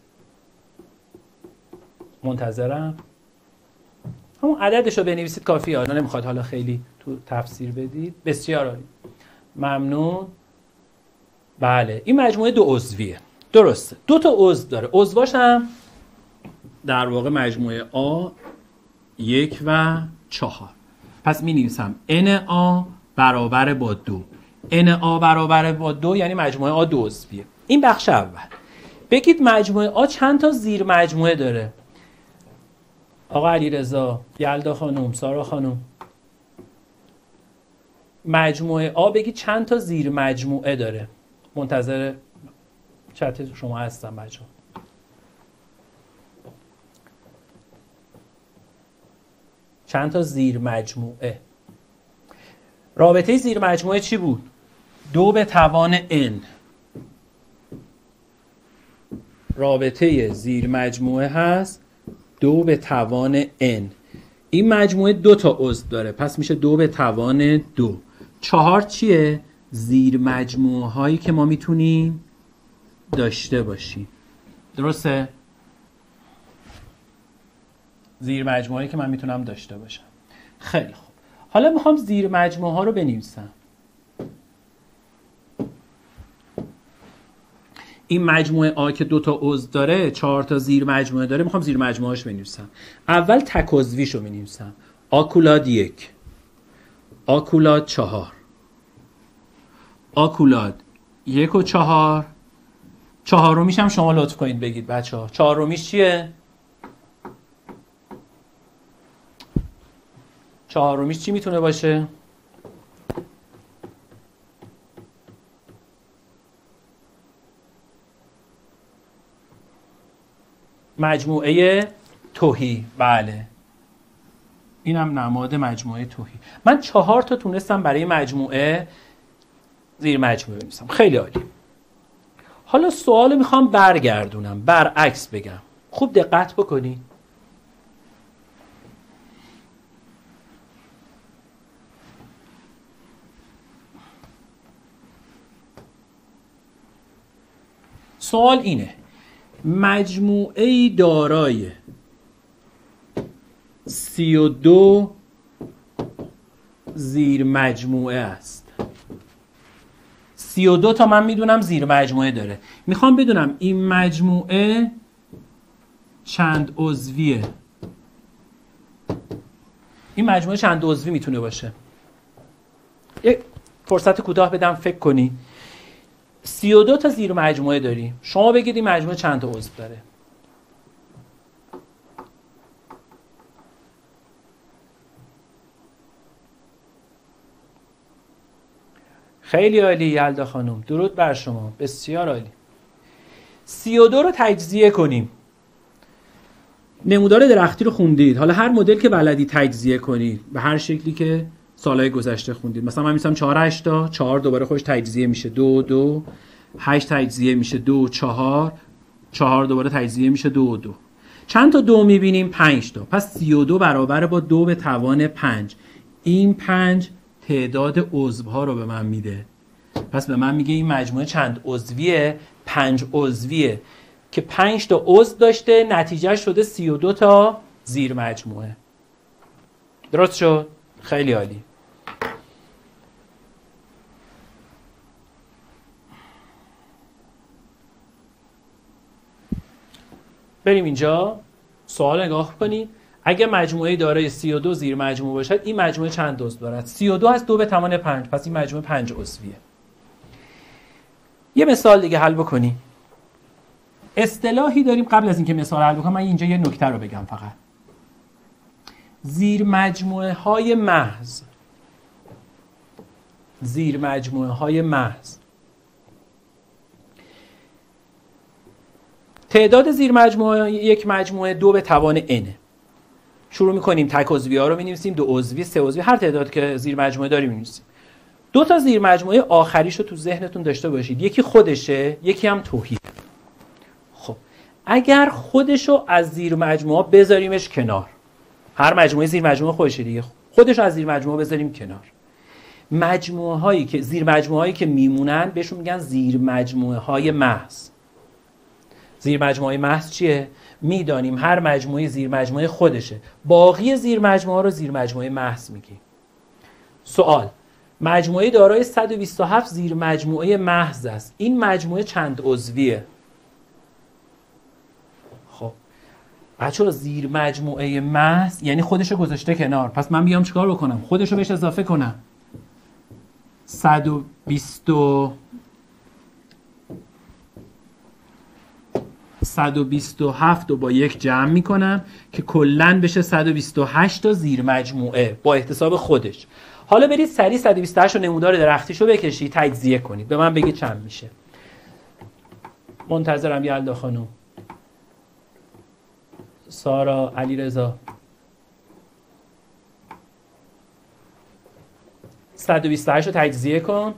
منتظرم. همون عددش رو بنویسید کافیه. آره نمیخواد حالا خیلی تو تفسیر بدید. بسیار عالی. ممنون. بله این مجموعه دو عضویه. درسته. دو تا عضو داره. عضواش هم در واقع مجموعه آ یک و چهار. پس می نویسم ان آ برابر با دو. ان آ برابر با دو یعنی مجموعه آ دو عضویه. این بخش اول. بگید مجموعه آ چند تا زیر مجموعه داره؟ آقا علیرضا، یلدا خانم، سارا خانم. مجموعه آ بگید چند تا زیر مجموعه داره؟ منتظر چت شما هستم بچه‌ها. چند تا زیر مجموعه؟ رابطه زیر مجموعه چی بود؟ دو به توان n. رابطه زیر مجموعه هست دو به توان n. این مجموعه دو تا عضو داره پس میشه دو به توان دو. چهار چیه؟ زیر مجموعه هایی که ما میتونیم داشته باشیم. درسته؟ زیر مجموعه هایی که من میتونم داشته باشم. خیلی خوب. حالا میخوام زیر مجموعه ها رو بنویسم. این مجموعه آ که دو تا عضو داره، چهار تا زیر مجموعه داره، میخوام زیر مجموعه هاش بنویسم. اول تک عضویشو بنویسم. آکولاد یک، آکولاد چهار، آکولاد یک و چهار. چهارمیش هم شما لطف کنید بگید بچه ها. چهارمیش چیه؟ چهارمیش چی میتونه باشه؟ مجموعه تهی. بله اینم نماد مجموعه تهی. من چهار تا تونستم برای مجموعه زیر مجموعه بنویسم. خیلی عالی. حالا سوالو میخوام برگردونم، برعکس بگم. خوب دقت بکنی. سوال اینه: مجموعه دارای سی و دو زیر مجموعه است. سی و دو تا من میدونم زیر مجموعه داره. میخوام بدونم این مجموعه چند عضویه. این مجموعه چند عضوی میتونه باشه؟ یک فرصت کوتاه بدم فکر کنی. سی و دو تا زیر مجموعه داریم. شما بگید این مجموعه چند تا عضو داره؟ خیلی عالی یلدا خانم. درود بر شما. بسیار عالی. سی و دو رو تجزیه کنیم. نمودار درختی رو خوندید. حالا هر مدل که بلدی تجزیه کنید به هر شکلی که سالهای گذشته خوندید. مثلا من می‌نویسم چهار هشت تا، چهار دوباره خودش تجزیه میشه دو دو، هشت تجزیه میشه دو چهار، چهار دوباره تجزیه میشه دو دو. چند تا دو میبینیم؟ پنج تا. پس سی و دو برابر با دو به توان پنج. این پنج تعداد عضوها رو به من میده. پس به من میگه این مجموعه چند عضویه؟ پنج عضویه که پنج تا عضو داشته، نتیجه شده سی و دو تا زیر مجموعه. درست شد؟ خیلی عالی. بریم اینجا سوال نگاه کنیم. اگه مجموعه دارای سی و دو زیر مجموعه باشد این مجموعه چند عضو دارد؟ سی و دو از دو به توان پنج. پس این مجموعه پنج عضویه. یه مثال دیگه حل بکنیم. اصطلاحی داریم قبل از اینکه مثال حل بکنم من اینجا یه نکته رو بگم فقط. زیر مجموعه های محض زیر مجموعه های محض تعداد زیر مجموعه یک مجموعه دو به توان n. شروع میکنیم تک عضوی ها رو می‌نویسیم، دو عضوی، سه عضوی، هر تعداد که زیر مجموعه داریم می‌نویسیم. دو تا زیر مجموعه آخریش رو تو ذهنتون داشته باشید، یکی خودشه، یکی هم توحید. خب اگر خودشو از زیر مجموعه بذاریمش کنار، هر مجموعه زیر مجموعه خودشه دیگه، خودشو از زیر مجموعه بذاریم کنار، مجموعه هایی که زیر مجموعه هایی که میمونن بهشون میگن زیر مجموعه های محض. زیر مجموعه محض چیه؟ میدانیم هر مجموعه زیر مجموعه خودشه، باقی زیر مجموعه رو زیر مجموعه محض میگیم. سوال: مجموعه دارای صد و بیست و هفت زیر مجموعه محض است، این مجموعه چند عضویه؟ خب بچه‌ها زیر مجموعه محض یعنی خودشو گذاشته کنار، پس من بیام چیکار بکنم؟ خودشو بهش اضافه کنم. صد و بیست صد و بیست و هفت رو با یک جمع میکنم که کلن بشه صد و بیست و هشت تا زیر مجموعه با احتساب خودش. حالا برید سریع صد و بیست و هشت رو نمودار درختیشو بکشید، تجزیه کنید، به من بگید چند میشه. منتظرم یلدا خانم، سارا، علیرضا. صد و بیست و هشت رو تجزیه کن.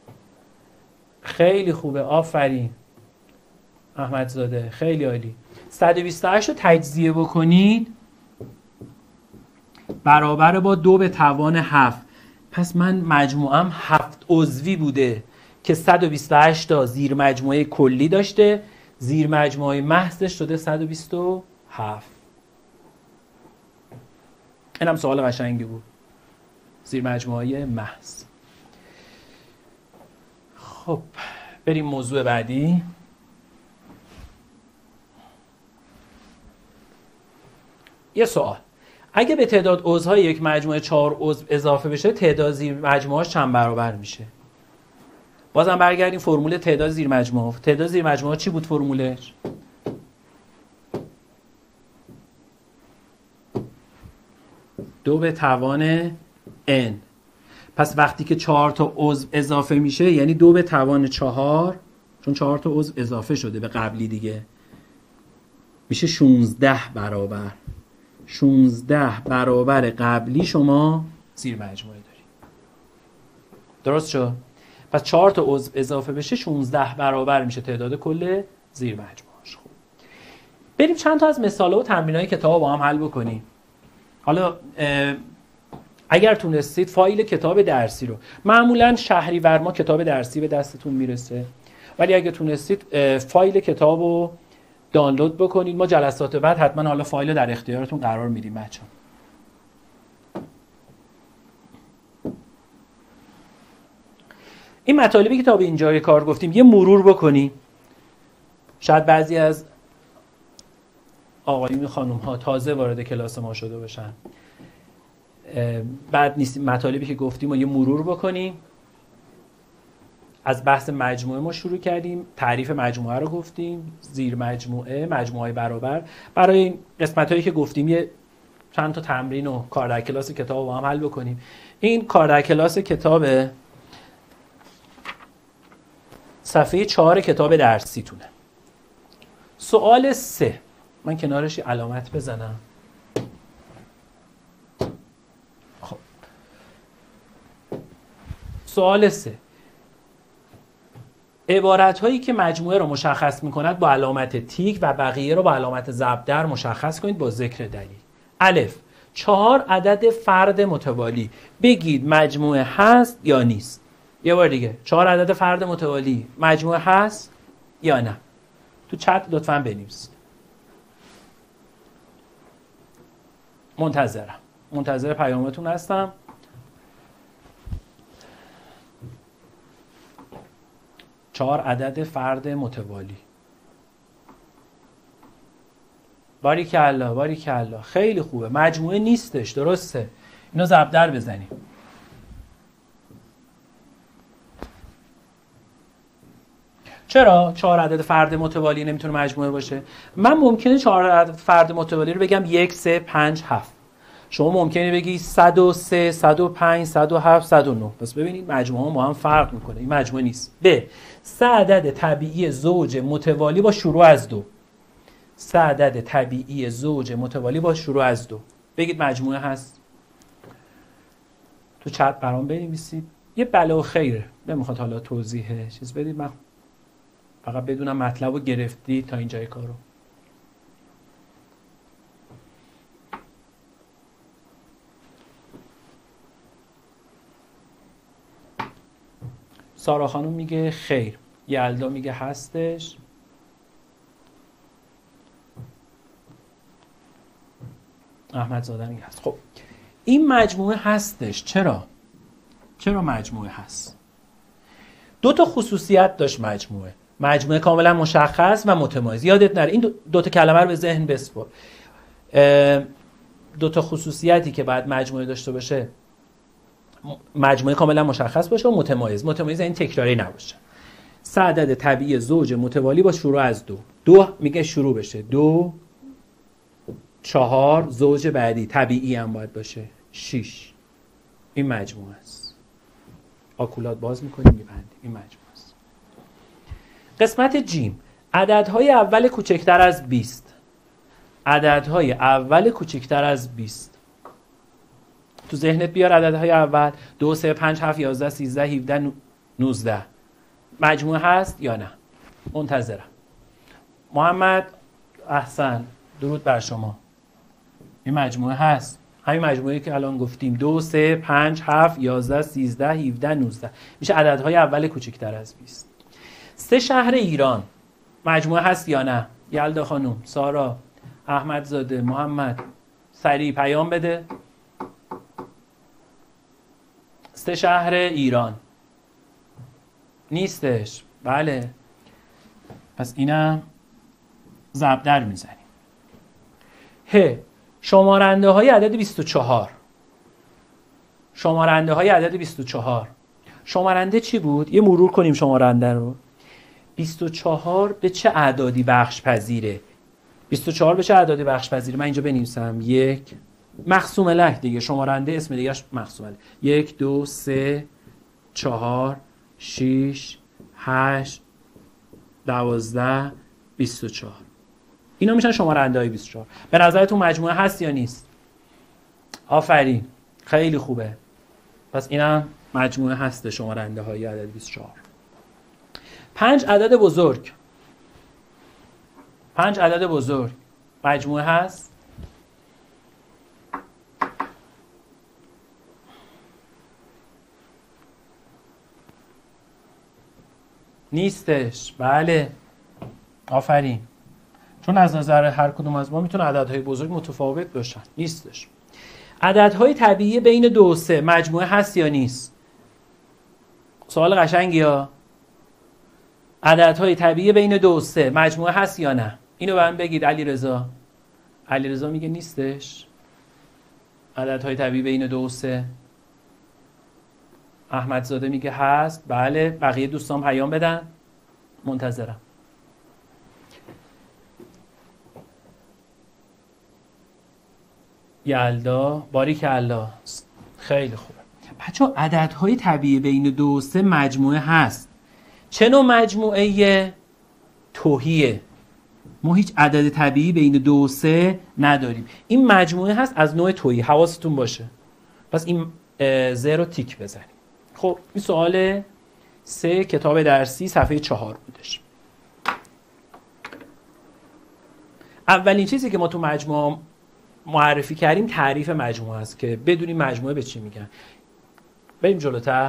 خیلی خوبه، آفرین احمدزاده، خیلی عالی. صد و بیست و هشت رو تجزیه بکنید برابر با دو به توان هفت. پس من مجموعم هفت عضوی بوده که صد و بیست و هشت تا زیر مجموعه کلی داشته، زیر مجموعه محضش شده صد و بیست و هفت. اینم سوال قشنگی بود. زیر مجموعه محض. خب بریم موضوع بعدی. یه سوال: اگه به تعداد عضوهای یک مجموعه چهار عضو اضافه بشه، تعداد زیر مجموعه‌اش چند برابر میشه؟ بازم برگردیم فرمول تعداد زیر مجموعه. تعداد زیر مجموعه چی بود فرمولش؟ دو به توان n. پس وقتی که چهار تا عضو اضافه میشه یعنی دو به توان چهار، چون چهار تا عضو اضافه شده به قبلی دیگه، میشه شانزده برابر. شانزده برابر قبلی شما زیر مجموعه داری. درست شد؟ پس چهار تا عضو اضافه بشه شانزده برابر میشه تعداد کل زیر مجموعه‌اش. خوب. بریم چند تا از مثال‌ها و تمرین‌های کتاب با هم حل بکنیم. حالا اگر تونستید فایل کتاب درسی رو، معمولا شهریور ما کتاب درسی به دستتون میرسه، ولی اگه تونستید فایل کتاب رو دانلود بکنید. ما جلسات بعد حتما حالا فایل در اختیارتون قرار میدیم بچه‌ها. این مطالبی که تا به اینجای کار گفتیم یه مرور بکنیم. شاید بعضی از آقایون خانم ها تازه وارد کلاس ما شده باشن. بعد نیست مطالبی که گفتیم و یه مرور بکنیم. از بحث مجموعه ما شروع کردیم، تعریف مجموعه رو گفتیم، زیر مجموعه، مجموعه برابر. برای این قسمت هایی که گفتیم یه چند تا تمرین و کار در کلاس کتاب رو با هم حل بکنیم. این کار در کلاس کتاب صفحه چهار کتاب درسی تونه. سوال سه، من کنارش علامت بزنم. خب سوال سه، عبارت هایی که مجموعه رو مشخص می کند با علامت تیک و بقیه رو با علامت ضرب در مشخص کنید با ذکر دلیل. الف، چهار عدد فرد متوالی، بگید مجموعه هست یا نیست. یه بار دیگه، چهار عدد فرد متوالی مجموعه هست یا نه؟ تو چت لطفاً بنویسید. منتظرم، منتظر پیامتون هستم. چهار عدد فرد متوالی. باریکالله، باریکالله، خیلی خوبه. مجموعه نیستش، درسته. اینو ضرب در بزنیم. چرا چهار عدد فرد متوالی نمیتونه مجموعه باشه؟ من ممکنه چهار عدد فرد متوالی رو بگم یک، سه، پنج، هفت. شما ممکنه بگی صد و سه، صد و پنج، صد و هفت، صد و نه. پس ببینید مجموعه با هم فرق میکنه. این مجموعه نیست. ب، سه عدد طبیعی زوج متوالی با شروع از دو. سه عدد طبیعی زوج متوالی با شروع از دو. بگید مجموعه هست. تو چت برام بنویسید. یه بلا و خیره، نمیخواد حالا توضیح چیز بدید، من فقط بدونم مطلب رو گرفتی تا اینجای کارو. سارا خانم میگه خیر، یلدا میگه هستش، احمد زاده میگه هست. خب این مجموعه هستش. چرا؟ چرا مجموعه هست؟ دو تا خصوصیت داشت مجموعه. مجموعه کاملا مشخص و متمایز. یادت نره این دو, دو تا کلمه رو به ذهن بسپار. دو تا خصوصیتی که باید مجموعه داشته باشه، مجموعه کاملا مشخص باشه و متمایز. متمایز این تکراری نباشه. سه عدد طبیعی زوج متوالی با شروع از دو. دو میگه شروع بشه. دو، چهار، زوج بعدی طبیعی هم باید باشه. شش. این مجموعه است. آکولات باز میکنیم میبندیم. این مجموعه است. قسمت جیم. عددهای اول کوچکتر از بیست. عددهای اول کوچکتر از بیست. تو ذهنت بیار عددهای اول. دو، سه، پنج، هفت، یازده، سیزده، هفده، نوزده. مجموعه هست یا نه؟ منتظرم. محمد احسن، درود بر شما. این مجموعه هست. همین مجموعه که الان گفتیم. دو، سه، پنج، هفت، یازده، سیزده، هفده، نوزده. میشه عددهای اول کوچکتر از بیست. سه شهر ایران. مجموعه هست یا نه؟ یلدا خانم، سارا، احمد زاده، محمد، سریع پیام بده. سه شهر ایران نیستش. بله، پس اینم ضرب در میزنیم. ه. شمارنده های عدد بیست و چهار. شمارنده های عدد بیست و چهار. شمارنده چی بود؟ یه مرور کنیم شمارنده رو. بیست و چهار به چه اعدادی بخش پذیره؟ بیست و چهار به چه اعدادی بخش پذیره؟ من اینجا بنویسم. یک، مقسوم له دیگه، شمارنده اسم دیگهش مقسوم له. یک، دو، سه، چهار، شش، هشت، دوازده، بیست و چهار. اینا میشن شمارنده های بیست و چهار. به نظرتون مجموعه هست یا نیست؟ آفرین، خیلی خوبه. پس اینم مجموعه هست شمارنده های عدد بیست و چهار. پنج عدد بزرگ. پنج عدد بزرگ مجموعه هست؟ نیستش. بله، آفرین. چون از نظر هر کدوم از ما میتونه عددهای بزرگ متفاوت باشن. نیستش. عددهای طبیعی بین دو و سه مجموعه هست یا نیست؟ سوال قشنگی ها. عددهای طبیعی بین دو و سه مجموعه هست یا نه؟ اینو برام بگید. علی رضا. علی رضا میگه نیستش. عددهای طبیعی بین دو و سه. احمد زاده میگه هست. بله، بقیه دوستان پیام بدن. منتظرم. یلدا، باریکالله، خیلی خوبه. بچه‌ها عددهای طبیعی بین دو و سه مجموعه هست. چه نوع مجموعه؟ تهیه. ما هیچ عدد طبیعی بین دو و سه نداریم. این مجموعه هست از نوع تهیه. حواستون باشه. پس این زیرو تیک بزنیم. خب این سوال سه کتاب درسی صفحه چهار بودش. اولین چیزی که ما تو مجموعه معرفی کردیم تعریف مجموعه است که بدونیم مجموعه به چی میگن. بریم جلوتر.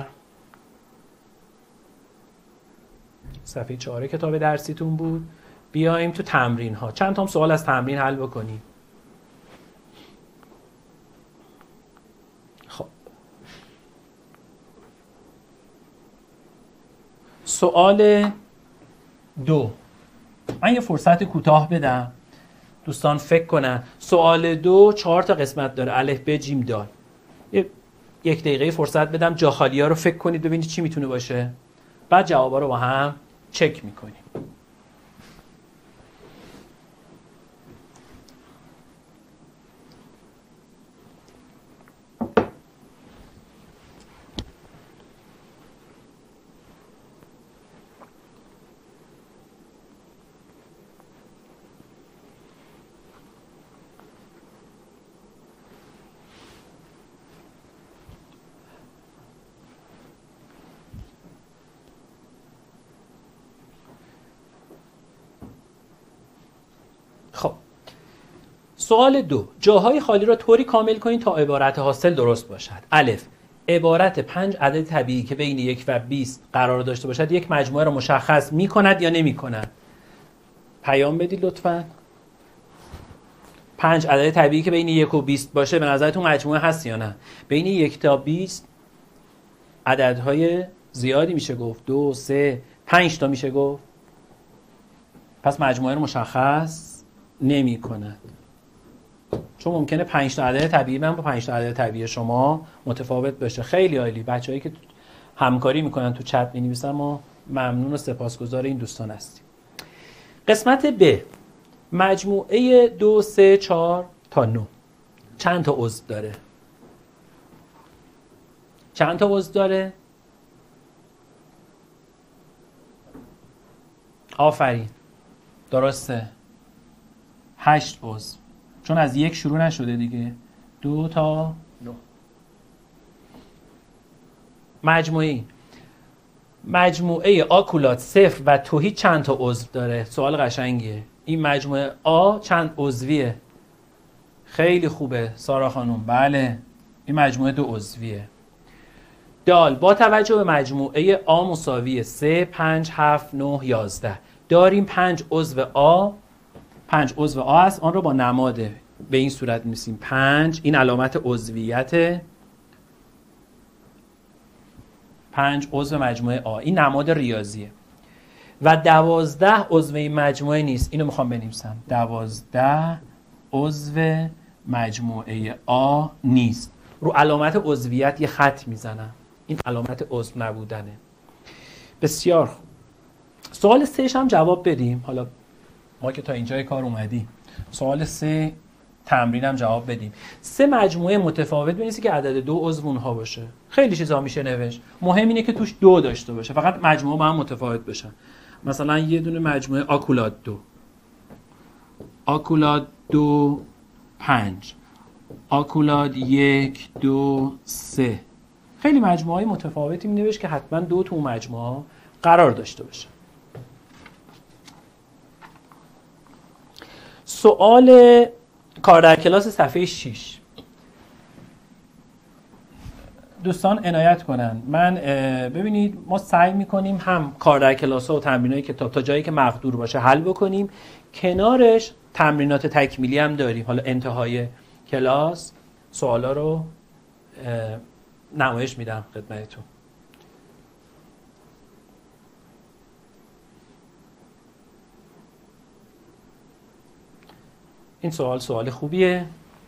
صفحه چهار کتاب درسیتون بود. بیایم تو تمرین ها. چند تا سوال از تمرین حل بکنیم. خب سوال دو. من یه فرصت کوتاه بدم دوستان فکر کنن. سوال دو چهار تا قسمت داره. الف ب جیم دال. یک دقیقه فرصت بدم جا خالی ها رو فکر کنید ببینید چی میتونه باشه. بعد جوابا رو با هم چک میکنیم. سوال دو، جاهای خالی را طوری کامل کنید تا عبارت حاصل درست باشد. الف، عبارت پنج عدد طبیعی که بین یک و بیست قرار داشته باشد یک مجموعه را مشخص می کند یا نمی کند؟ پیام بدید لطفاً. پنج عدد طبیعی که بین یک و بیست باشه به نظرتون مجموعه هست یا نه؟ بین یک تا بیست عددهای زیادی میشه گفت، دو، سه، پنج تا میشه گفت. پس مجموعه رو مشخص نمی کند، چون ممکنه پنج تا عدد طبیعی من با پنج تا عدد طبیعی شما متفاوت باشه. خیلی عالی، بچه‌هایی که همکاری میکنن تو چت می‌نویسن، ما ممنون و سپاسگزار این دوستان هستیم. قسمت ب، مجموعه دو، سه، چهار تا نه چند تا عضو داره؟ چند تا عضو داره؟ آفرین، درسته، هشت عضو، چون از یک شروع نشده دیگه. دو تا نه. مجموعه مجموعه آکولات صفر و تهی چند تا عضو داره؟ سوال قشنگیه. این مجموعه آ چند عضویه؟ خیلی خوبه سارا خانم، بله این مجموعه دو عضویه. دال، با توجه به مجموعه آ مساوی سه، پنج، هفت، نه، یازده داریم پنج عضو آ، پنج عضو آ است، آن را با نماد به این صورت می‌نویسیم پنج، این علامت عضویت، پنج عضو مجموعه آ، این نماد ریاضیه. و دوازده عضو این مجموعه نیست، اینو میخوام بنویسم، دوازده عضو مجموعه آ نیست. رو علامت عضویت یه خط میزنم، این علامت عضو نبودنه. بسیار خوب. سوال سهش هم جواب بدیم. حالا ما که تا اینجای کار اومدیم، سوال سه تمرین هم جواب بدیم. سه مجموعه متفاوت بنویسی که عدد دو عضو اونها باشه. خیلی چیزا میشه نوشت، مهم اینه که توش دو داشته باشه، فقط مجموعه با هم متفاوت بشن. مثلا یه دونه مجموعه آکولات دو، آکولات دو، پنج، آکولات یک، دو، سه. خیلی مجموعه های متفاوتی می نوشت که حتما دو تو مجموعه قرار داشته باشه. سوال کار در کلاس صفحه شش. دوستان عنایت کنن. من ببینید ما سعی میکنیم هم کار در کلاس ها و تمرینای کتاب تا جایی که مقدور باشه حل بکنیم، کنارش تمرینات تکمیلی هم داریم. حالا انتهای کلاس سوالا رو نمایش میدم خدمتتون. این سوال سوال خوبیه.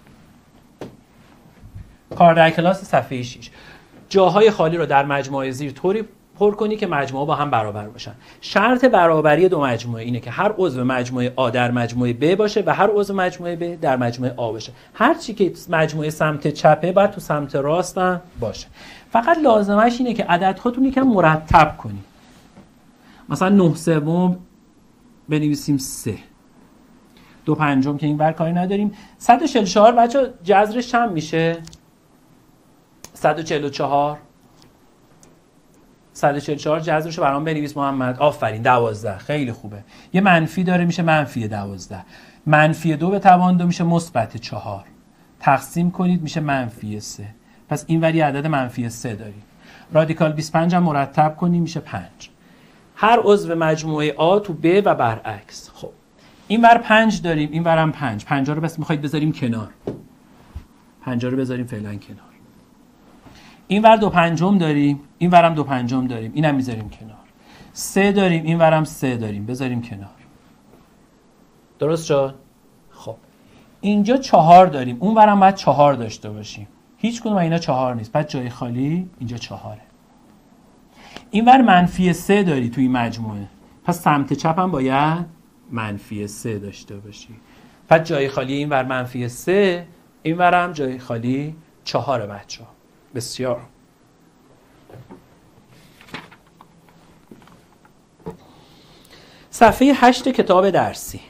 کار در کلاس صفحه شش. جاهای خالی رو در مجموعه زیر طوری پر کنی که مجموعه با هم برابر باشن. شرط برابری دو مجموعه اینه که هر عضو مجموعه آ در مجموعه ب باشه و هر عضو مجموعه ب در مجموعه آ باشه. هر چی که مجموعه سمت چپه باید تو سمت راست هم باشه. فقط لازمش اینه که عدد خودتون یکم مرتب کنی. مثلا نه سوم بنویسیم سه. دو پنجم که این ور کاری نداریم. صد و چهل و چهار بچه جذرش چند میشه؟ صد و چهل و چهار. صد و چهل و چهار جذرش رو برام بنویس محمد. آفرین، دوازده. خیلی خوبه. یه منفی داره میشه منفی دوازده. منفی دو به توان دو میشه مثبت چهار. تقسیم کنید میشه منفی سه. پس این وری عدد منفی سه داریم. رادیکال بیست و پنج هم مرتب کنیم میشه پنج. هر عضو مجموعه آ تو ب و برعکس. خب این ور پنج داریم، این ور هم پنج. پنجا رو بس میخواید بذاریم کنار. پنجا رو بذاریم فعلا کنار. این ور دو پنجم داریم، این ور هم دو پنجم داریم، اینم میذاریم کنار. سه داریم، این ور هم سه داریم، بذاریم کنار. درست شد؟ خب اینجا چهار داریم، اون ور هم باید چهار داشته باشیم. هیچ کدوم اینا چهار نیست، پس جای خالی اینجا چهاره. این ور منفی سه داری توی مجموعه، پس سمت چپ هم باید منفی سه داشته باشی. پس جای خالی این ور منفی سه، این ور هم جای خالی چهاره بچه ها. بسیار. صفحه هشت کتاب درسی.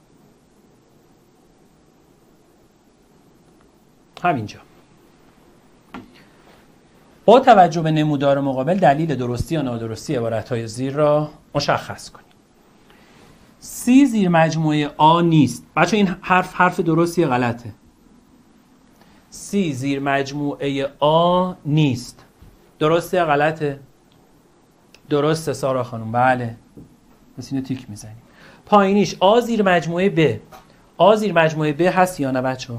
همینجا. با توجه به نمودار مقابل دلیل درستی یا نادرستی عبارت‌های زیر را مشخص کنید. C زیر مجموعه آ نیست. بچه این حرف حرف درستی یا غلطه؟ C زیر مجموعه آ نیست. درسته یا غلطه؟ درسته سارا خانم. بله. پس اینو تیک میزنیم. پایینیش آ زیر مجموعه ب. آ زیر مجموعه ب هست یا نه بچه؟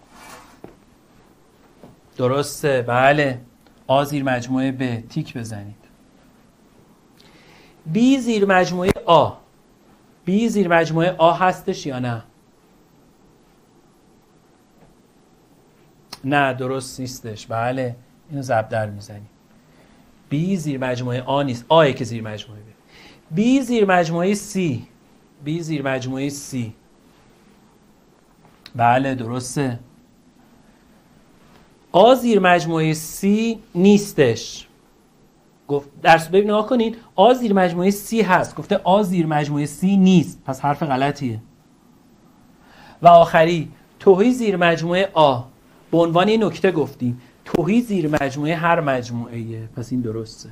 درسته. بله. آ زیر مجموعه ب. تیک بزنید. B زیر مجموعه آ. B زیر مجموعه آ هستش یا نه؟ نه درست نیستش. بله. اینو ضرب در میزنیم. B زیر مجموعه آ نیست. آه که زیر مجموعه ب. B زیر مجموعه C. B زیر مجموعه C. بله درسته. آ زیر مجموعه C نیستش. گفت درس ببین نگاه کنید. آ زیر مجموعه C هست. گفته آ زیر مجموعه C نیست. پس حرف غلطیه. و آخری توهی زیر مجموعه آ. به عنوان یه نکته گفتیم توهی زیر مجموعه هر مجموعه‌ایه. پس این درسته.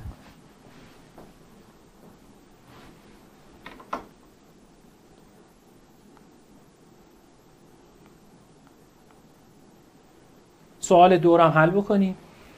سوال دورم حل بکنیم.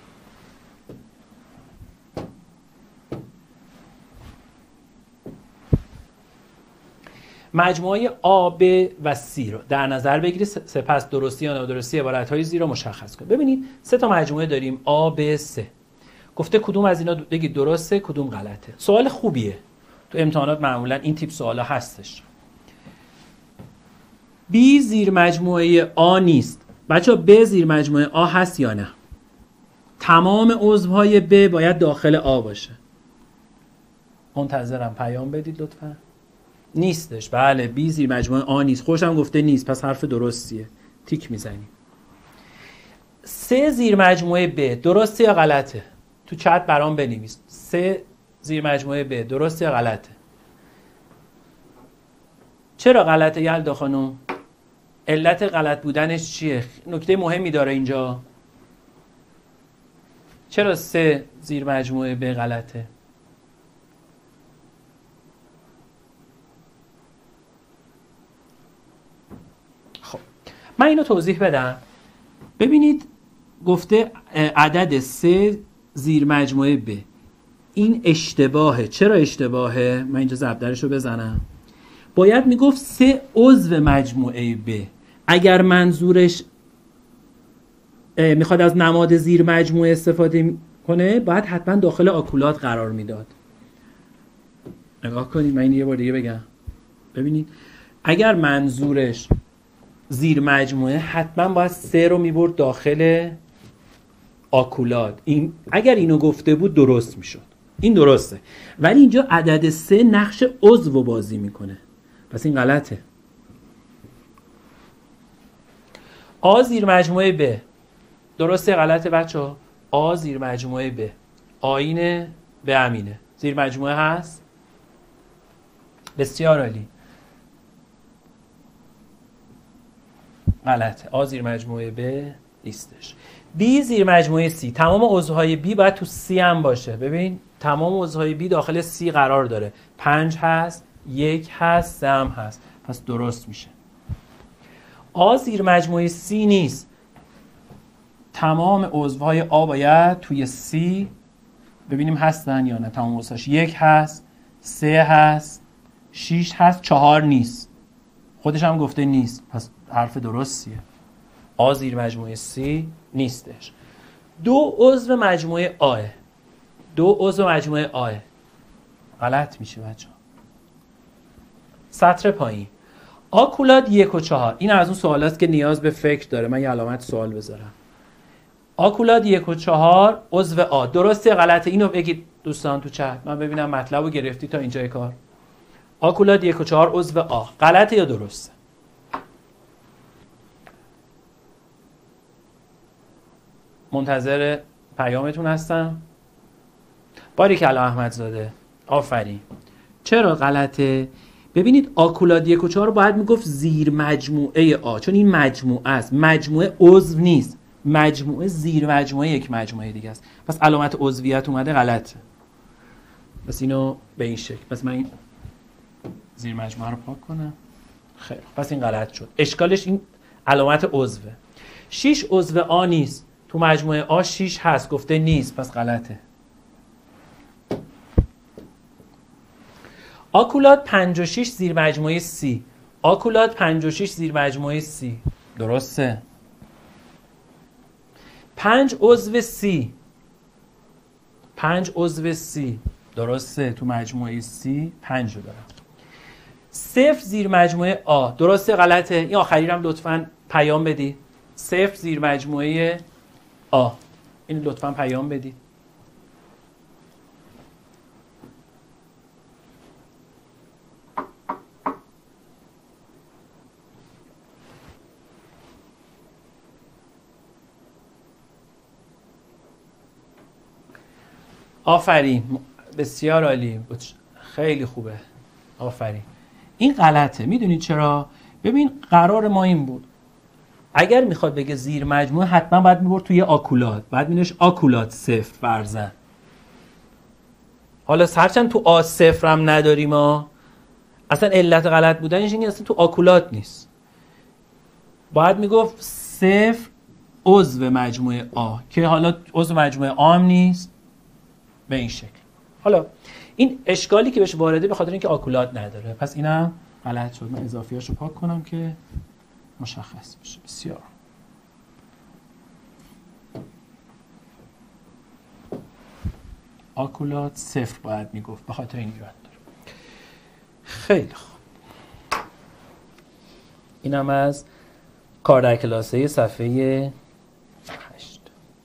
مجموعه آ، ب و سی رو در نظر بگیرید، سپس درستی یا نادرستی عبارت‌های زیر رو مشخص کنید. ببینید سه تا مجموعه داریم آ، ب، س. گفته کدوم از اینا بگید درسته کدوم غلطه. سوال خوبیه. تو امتحانات معمولا این تیپ سوالا هستش. B زیر مجموعه آ نیست. بچه ب زیر مجموعه آ هست یا نه؟ تمام عضوهای ب باید داخل آ باشه. منتظرم پیام بدید لطفا. نیستش. بله بی زیر مجموعه آ نیست. خوشم گفته نیست. پس حرف درستیه. تیک میزنیم. سه زیر مجموعه ب درسته یا غلطه؟ تو چت برام بنویس. سه زیر مجموعه ب درسته یا غلطه؟ چرا غلطه یلدا خانم؟ علت غلط بودنش چیه؟ نکته مهمی داره اینجا. چرا سه زیر مجموعه ب غلطه؟ خب من اینو توضیح بدم. ببینید گفته عدد سه زیر مجموعه ب. این اشتباهه. چرا اشتباهه؟ من اینجا ضرب درش رو بزنم. باید میگفت سه عضو مجموعه ب. اگر منظورش میخواد از نماد زیر مجموعه استفاده کنه باید حتما داخل آکولات قرار میداد. نگاه کنید من این یه بار دیگه بگم. ببینید اگر منظورش زیر مجموعه حتما باید سه رو میبرد داخل آکولات. این اگر اینو گفته بود درست میشد. این درسته. ولی اینجا عدد سه نقش عضو بازی میکنه. پس این غلطه. آ زیر مجموعه ب درسته غلطه بچه؟ آ زیر مجموعه ب آینه به امینه. زیر مجموعه هست؟ بسیار عالی. غلطه. آ زیر مجموعه ب نیستش. بی زیر مجموعه سی. تمام عضوهای بی باید تو سی هم باشه. ببین تمام عضوهای بی داخل سی قرار داره. پنج هست، یک هست، سه هم هست. پس درست میشه. آ زیر مجموعه سی نیست. تمام عضوهای آ باید توی سی ببینیم هستن یا نه. تمام عضوهاش یک هست، سه هست، شیش هست، چهار نیست. خودش هم گفته نیست. پس حرف درستیه. آ زیر مجموعه سی نیستش. دو عضو مجموعه آه. دو عضو مجموعه آه. غلط میشه بچه ها. سطر پایین. آکولاد یک و چهار. این از اون سوال هست که نیاز به فکر داره. من یه علامت سوال بذارم. آکولاد یک و چهار عضو آ. درسته غلطه؟ اینو بگید دوستان تو چت. من ببینم مطلب رو گرفتی تا اینجای کار. آکولاد یک و چهار عضو آ. غلطه یا درسته؟ منتظر پیامتون هستم. باریکلا احمدزاده. آفرین. چرا غلطه؟ ببینید آکولاد یک و چهار باید میگفت زیر مجموعه آ، چون این مجموعه است. مجموعه عضو نیست. مجموعه زیر مجموعه یک مجموعه دیگه است. پس علامت عضویت اومده غلطه. پس اینو به این شکل، پس من این زیر مجموعه رو پاک کنم. خیلی پس این غلط شد. اشکالش این علامت عضوه. شش عضو آ نیست. تو مجموعه آ شش هست، گفته نیست، پس غلطه. آکولات پنجاه و شش زیر مجموعه سی. آکولات پنجاه و شش زیر مجموعه سی. درسته. پنج عضو سی. پنج عضو سی. درسته. تو مجموعه سی پنج رو دارم. صفر زیر مجموعه آ. درسته غلطه. این آخری رو هم لطفاً پیام بدید. صفر زیر مجموعه آ. این لطفاً پیام بدید. آفرین، بسیار عالی، خیلی خوبه، آفرین. این غلطه. میدونید چرا؟ ببین قرار ما این بود اگر میخواد بگه زیر مجموعه حتما باید میبرد توی آکولات، بعد مینوشت آکولات صفر فرزن. حالا هرچند تو آ صفر هم نداریم ما، اصلا علت غلط بودنش اینه اصلا تو آکولات نیست. باید میگفت صفر عضو مجموعه آ، که حالا عضو مجموعه آ هم نیست به این شکل. حالا این اشکالی که بهش وارده به خاطر اینکه آکولات نداره، پس اینم غلط شد. من اضافیاشو پاک کنم که مشخص بشه. بسیار آکولات صفر باید میگفت به خاطر این ایراد داره. خیلی خوب. اینم از کار در کلاسه صفحه هشت.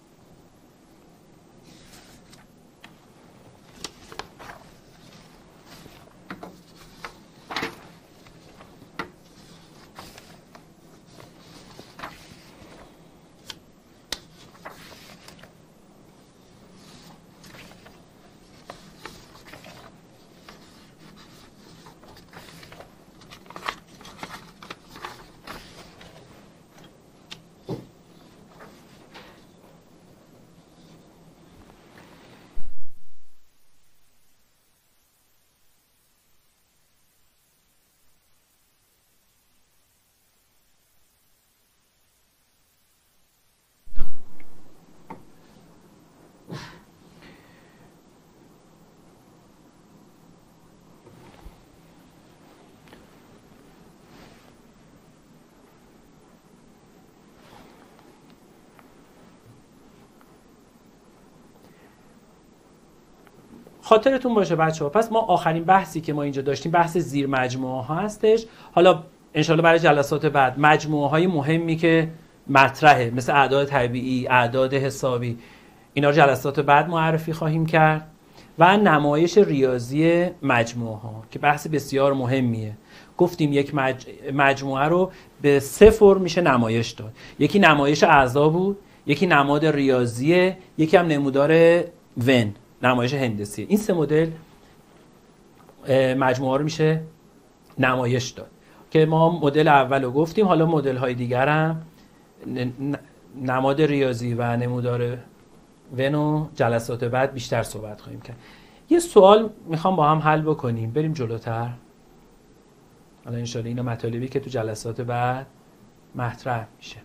خاطرتون باشه بچه ها، پس ما آخرین بحثی که ما اینجا داشتیم بحث زیر مجموعه ها هستش. حالا انشالله برای جلسات بعد مجموعه های مهمی که مطرحه مثل اعداد طبیعی، اعداد حسابی، اینا رو جلسات بعد معرفی خواهیم کرد و نمایش ریاضی مجموعه ها که بحث بسیار مهمیه. گفتیم یک مج... مجموعه رو به سه فرم میشه نمایش داد. یکی نمایش اعضا بود، یکی نماد ریاضیه، یکی هم نمودار ون، نمایش هندسی. این سه مدل مجموعه رو میشه نمایش داد که ما مدل اول رو گفتیم. حالا مدل های دیگر هم نماد ریاضی و نمودار ون و جلسات بعد بیشتر صحبت خواهیم کرد. یه سوال میخوام با هم حل بکنیم بریم جلوتر. حالا انشالله اینا مطالبی که تو جلسات بعد مطرح میشه.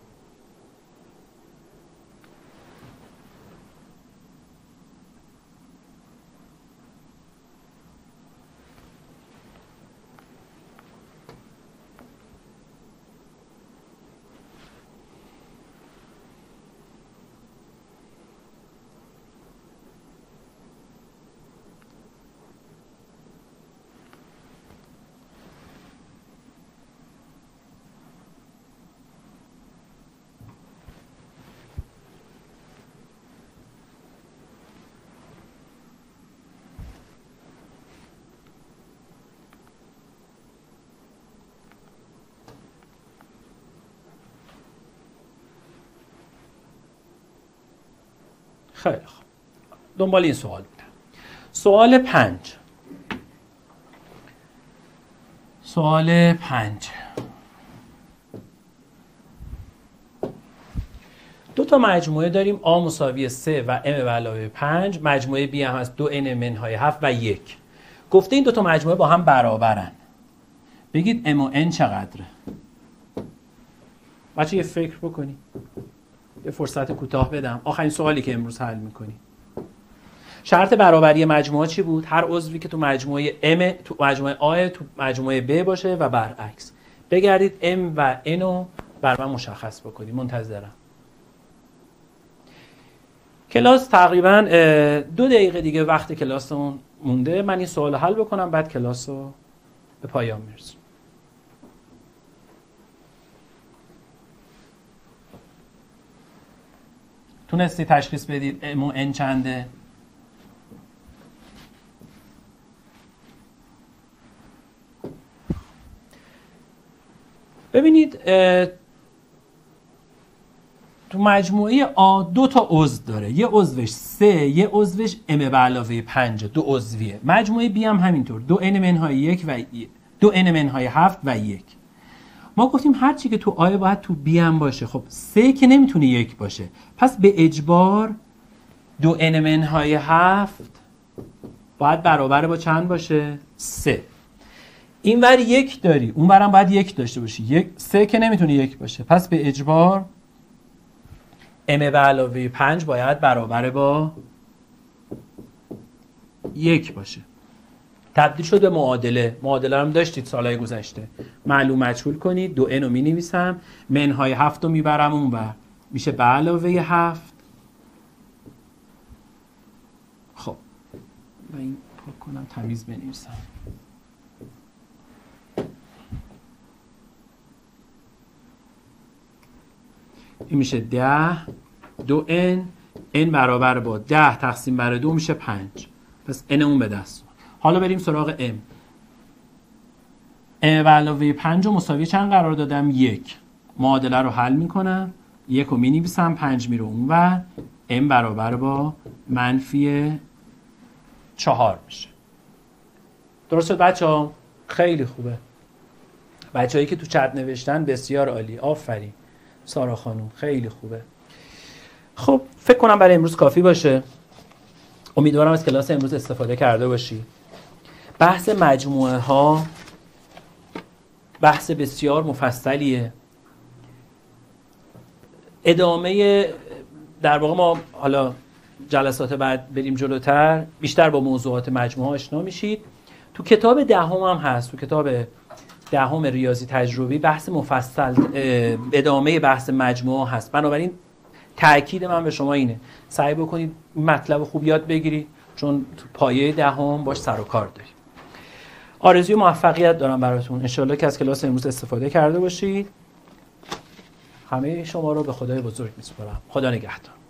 خیلی خوب. دنبال این سوال بودم. سوال پنج. سوال پنج. دو تا مجموعه داریم A مساوی سه و M به علاوه پنج، مجموعه B هم هست دو N منهای هفت و یک. گفته این دو تا مجموعه با هم برابرن. بگید M و N چقدره؟ بچه یه فکر بکنی. یه فرصت کوتاه بدم. آخرین سوالی که امروز حل میکنی. شرط برابری مجموعه چی بود؟ هر عضوی که تو مجموعه M تو مجموعه A تو مجموعه B باشه و برعکس. بگردید M و N رو بر من مشخص بکنی. منتظرم. کلاس تقریبا دو دقیقه دیگه وقت کلاسمون مونده. من این سوال حل بکنم بعد کلاس رو به پایان میرسونم. تونستی تشخیص بدید M و N چنده؟ ببینید تو مجموعه آ دو تا عضو داره. یه عضوش سه، یه عضوش M به علاوه پنج، دو عضویه. مجموعه B هم همینطور، دو N منهای یک و دو N منهای هفت و یک. ما گفتیم هر چی که تو آ باید تو B هم باشه. خب سه که نمیتونه یک باشه. پس به اجبار دو N منهای هفت باید برابر با چند باشه؟ سه. این ور یک داری، اون برم باید یک داشته باشی. یک سه که نمیتونه یک باشه. پس به اجبار M به علاوه پنج باید برابر با یک باشه. تبدیل شد به معادله. معادله هم داشتید سالهای گذشته. معلوم مجهول کنید. دو N رو می نویسم. منهای هفت رو میبرم اون بر. میشه به علاوه هفت. خب من این پاک کنم تمیز بنویسم. این میشه ده. دو N N برابر با ده تقسیم بر دو میشه پنج. پس N اون به دست. حالا بریم سراغ M. M به علاوه پنج رو مساوی چند قرار دادم؟ یک. معادله رو حل میکنم. یک رو می نویسم. پنج میره اون و M برابر با منفی چهار میشه. درست شد بچه ها؟ خیلی خوبه. بچه هایی که تو چت نوشتن بسیار عالی. آفرین سارا خانوم، خیلی خوبه. خب فکر کنم برای امروز کافی باشه. امیدوارم از کلاس امروز استفاده کرده باشی. بحث مجموعه ها بحث بسیار مفصلیه. ادامه در واقع ما حالا جلسات بعد بریم جلوتر بیشتر با موضوعات مجموعه ها آشنا میشید. تو کتاب دهم هم هست. تو کتاب دهم ریاضی تجربی بحث مفصل ادامه بحث مجموعه هست. بنابراین تأکید من به شما اینه سعی بکنید مطلب خوب یاد بگیرید چون تو پایه دهم باش سر و کار دارید. آرزوی موفقیت دارم براتون. انشالله که از کلاس امروز استفاده کرده باشید. همه شما رو به خدای بزرگ میسپارم. خدا نگهدار.